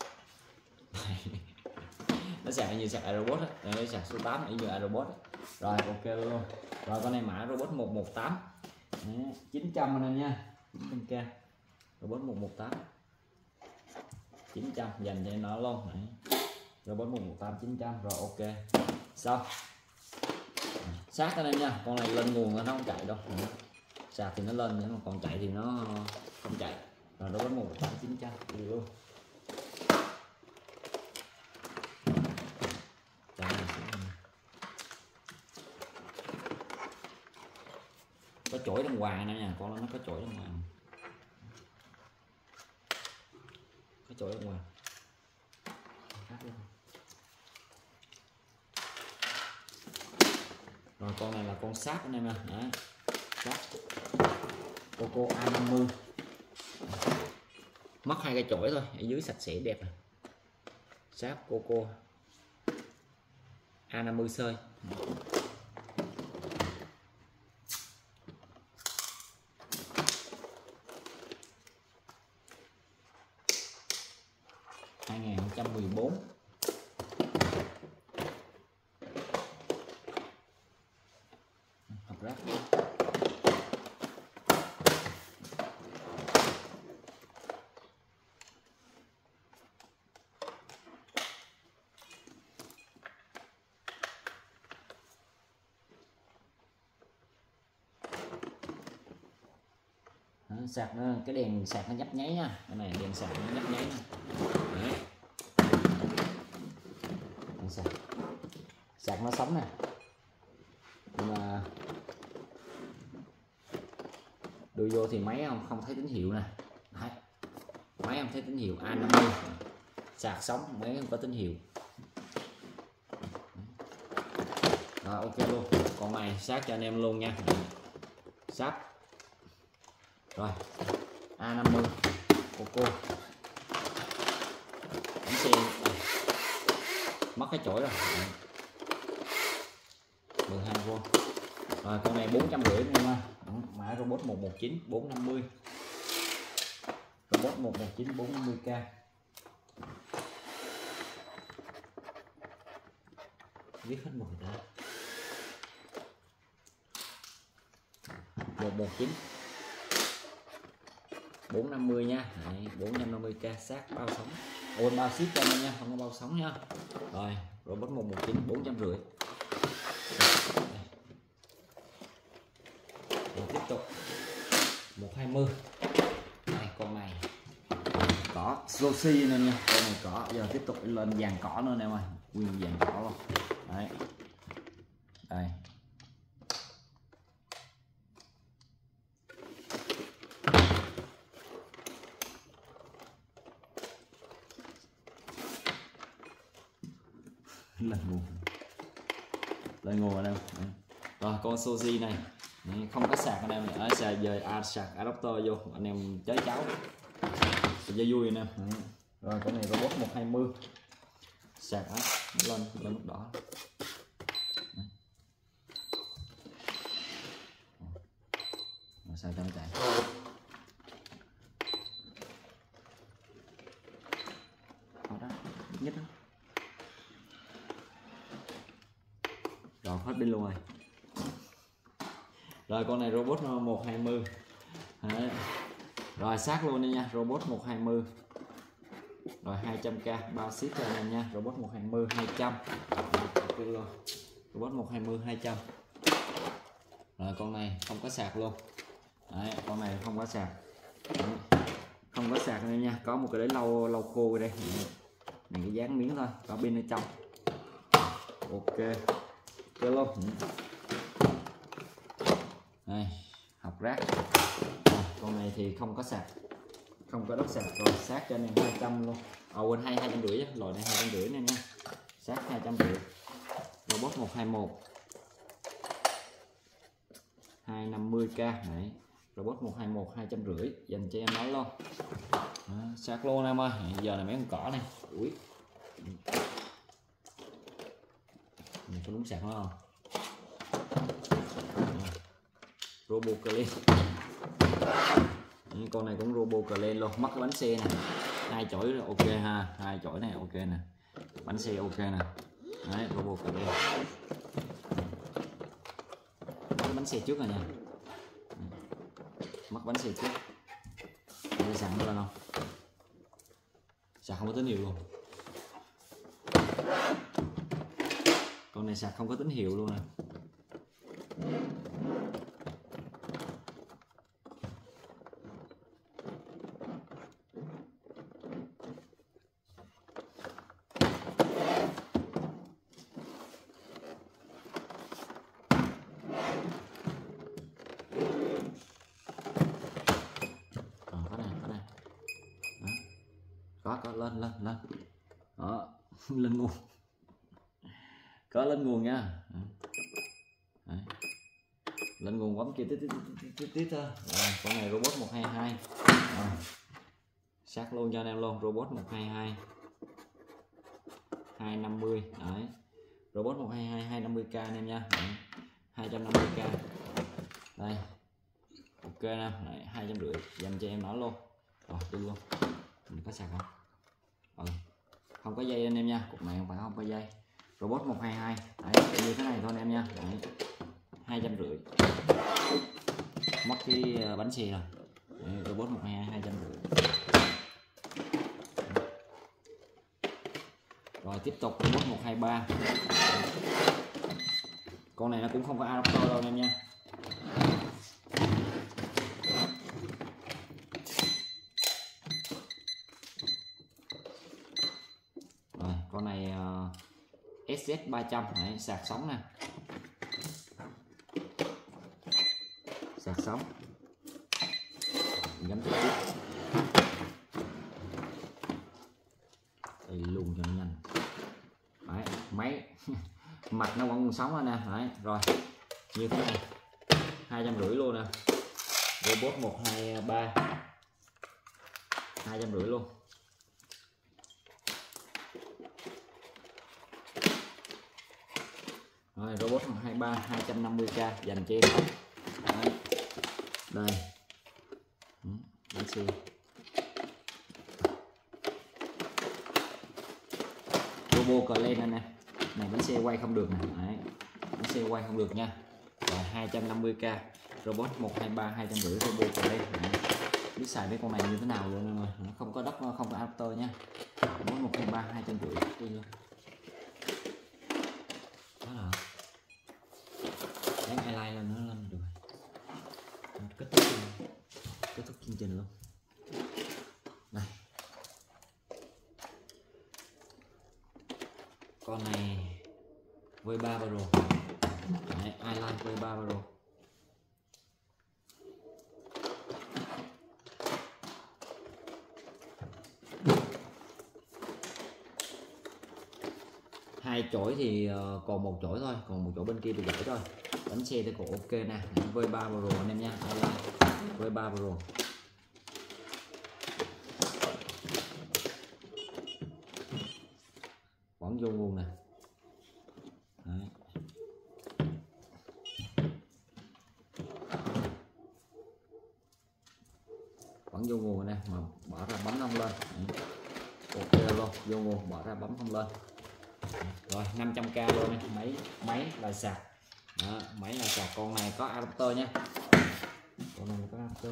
Nó sạc như sạc iRobot á, nó sạc số tám như iRobot á. Rồi ok luôn. Rồi con này mã robot một một tám chín trăm anh nha, chín trăm k robot một một tám chín trăm dành cho nó luôn. Đấy. Robot một một tám chín trăm rồi ok. Xong sát cái này nha, con này lên nguồn nó không chạy đâu. Sạc thì nó lên nhưng mà còn chạy thì nó không chạy. Rồi robot một một tám chín trăm đi luôn. Có chổi đàng hoàng này nha, con nó có chổi đàng hoàng, có chổi đàng hoàng. Rồi con này là con sáp anh em nè, sáp Coco A năm mươi, mất hai cái chổi thôi, ở dưới sạch sẽ đẹp này. Sáp Coco A năm mươi sơi. hai nghìn không trăm mười bốn. Hộp rác. Đó, sạc nó, cái đèn sạc nó nhấp nháy nha, cái này đèn sạc nó nhấp nháy nha. Đấy. Sạc. Sạc nó sống nè, nhưng mà đưa vô thì máy không không thấy tín hiệu nè. Đấy. Máy không thấy tín hiệu A năm mươi, sạc sống máy không có tín hiệu. Rồi ok luôn, con này sát cho anh em luôn nha, sát. Rồi A năm mươi ô cô bánh xe à, mất cái chổi rồi, mười hai vô. Rồi con này bốn trăm rưỡi nha, mã robot một một chín bốn năm mươi, robot một một chín bốn năm mươi k. Viết hết một ta một một chín bốn năm mươi nha. Đấy, bốn trăm năm mươi k sát bao sóng, ôn bao ship cho anh nha, không có bao sóng nha. Rồi robot một một chín bốn trăm rưỡi. Rồi tiếp tục một hai mươi. Đây, con này cỏ Sosi nên nha, con này cỏ. Giờ tiếp tục lên dàn cỏ nữa nè, mà nguyên dàn cỏ luôn. Đấy, đây lên nguồn lên nguồn anh em. Rồi con Sosi này không có sạc anh em, ở sạc giờ à, sạc adapter vô anh em chế cháo cho vui anh em. Rồi con này robot một hai mươi sạc á, lên lên nút đỏ. Rồi sao cho nó chạy. Đó đó, nhất đó. Rồi hết pin luôn rồi. Rồi con này robot một hai mươi. Đấy. Rồi sát luôn đi nha, robot một hai mươi. Rồi hai trăm k bao ship cho anh em nha, robot một hai mươi hai trăm. Luôn. Robot một hai mươi hai trăm. Rồi con này không có sạc luôn. Đấy, con này không có sạc. Đấy. Không có sạc này nha, có một cái đấy lau lau khô đây. Này cái dán miếng thôi, có pin ở trong. Ok. Chơi luôn. Đây, học rác. À, con này thì không có sạc, không có đất sạc. Rồi sát cho anh em hai trăm luôn. À, quên hai hai trăm rưỡi, loại này hai trăm rưỡi nè nha, sát hai trăm rưỡi. Robot một hai một hai năm mươi k. Đấy, robot một hai một hai trăm rưỡi dành cho em nói luôn. Đó, sát luôn em ơi. Giờ là mấy con cỏ này. Ui, mình có đúng sạc nó không? Robo Clean. Con này cũng Robo Clean luôn, mất cái bánh xe nè, hai chổi ok ha, hai chổi này ok nè, bánh xe ok nè. Đấy, Robo Clean. Mất bánh xe trước rồi nha, mất bánh xe trước. Đây sạc nó lên không? Sạc không có tín hiệu luôn. Con này sạc không có tín hiệu luôn nè. Có có lên lên lên đó. Lên nguồn, có lên nguồn nha. Đấy. Lên nguồn bấm kia tít tít tít tít thôi. Rồi con này robot một hai hai. Rồi. Sát luôn cho anh em luôn, robot một hai hai hai năm mươi. Đấy, robot một hai hai hai năm mươi k anh em nha. Đấy. hai trăm năm mươi k. Đây ok nè, hai trăm rưỡi dành cho em nói luôn. Rồi đi luôn. Mình có sạc không? Ừ. Không có dây anh em nha, cục này không phải không có dây. Robot một hai hai. Đấy, như thế này thôi anh em nha. Đấy, hai trăm rưỡi. Mất cái bánh xe rồi. Đấy, robot một hai hai hai trăm rưỡi. Rồi tiếp tục robot một hai ba. Con này nó cũng không có adapter đâu anh em nha. Rồi con này uh, ét zét ba trăm. Đấy, sạc sóng nè, sạc sóng gắn trực tiếp. Đây luôn cho nó nhanh. Đấy, máy mặt nó vẫn còn sống rồi nè. Đấy, rồi như thế này hai trăm rưỡi luôn nè, robot một hai ba. hai trăm rưỡi luôn. Rồi robot một hai ba hai trăm năm mươi k dành cho em đó. Đấy. Đây bánh xe turbo cờ lên nè, này bánh xe quay không được nè. Đấy. Bánh xe quay không được nha. Rồi hai trăm năm mươi k robot một hai ba hai trăm rưỡi turbo cờ lên. Biết xài mấy con này như thế nào luôn rồi, nó không có đất, không có adapter nha. Robot một hai ba hai trăm rưỡi đi luôn. Đó là đánh highlight lên nó lên được. Kết thúc kết thúc chương trình luôn. Đây con này vê ba Pro, highlight vê ba Pro. Hai chổi thì còn một chổi thôi, còn một chổi bên kia bị gãy thôi. Bánh xe thì cũng ok nè, vê ba Pro anh em nha, vê ba Pro. Vẫn vô nguồn nè. Đấy. Vẫn vô nguồn nè, mà bỏ ra bấm không lên. Đấy. Ok luôn, vô nguồn bỏ ra bấm không lên. Rồi năm trăm k luôn nè, máy máy là sạc. Đó, máy là sạc, con này có adapter nha. Con này có adapter.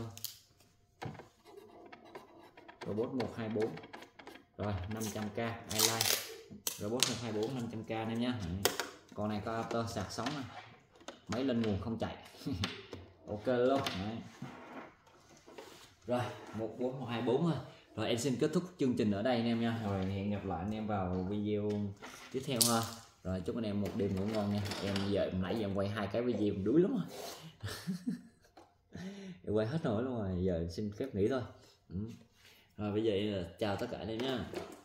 Robot một hai bốn. Rồi năm trăm k highlight. Robot một hai bốn năm trăm k em nhé. Con này có adapter sạc sống này. Máy lên nguồn không chạy. Ok luôn. Đấy. Rồi một bốn một hai bốn thôi. Rồi em xin kết thúc chương trình ở đây anh em nha. Rồi hẹn gặp lại anh em vào video tiếp theo ha. Rồi chúc anh em một đêm ngủ ngon nha. Em giờ nãy giờ em quay hai cái video đuối lắm rồi. Em quay hết nổi luôn rồi, giờ xin phép nghỉ thôi. Ừ. Rồi bây giờ chào tất cả anh em nha.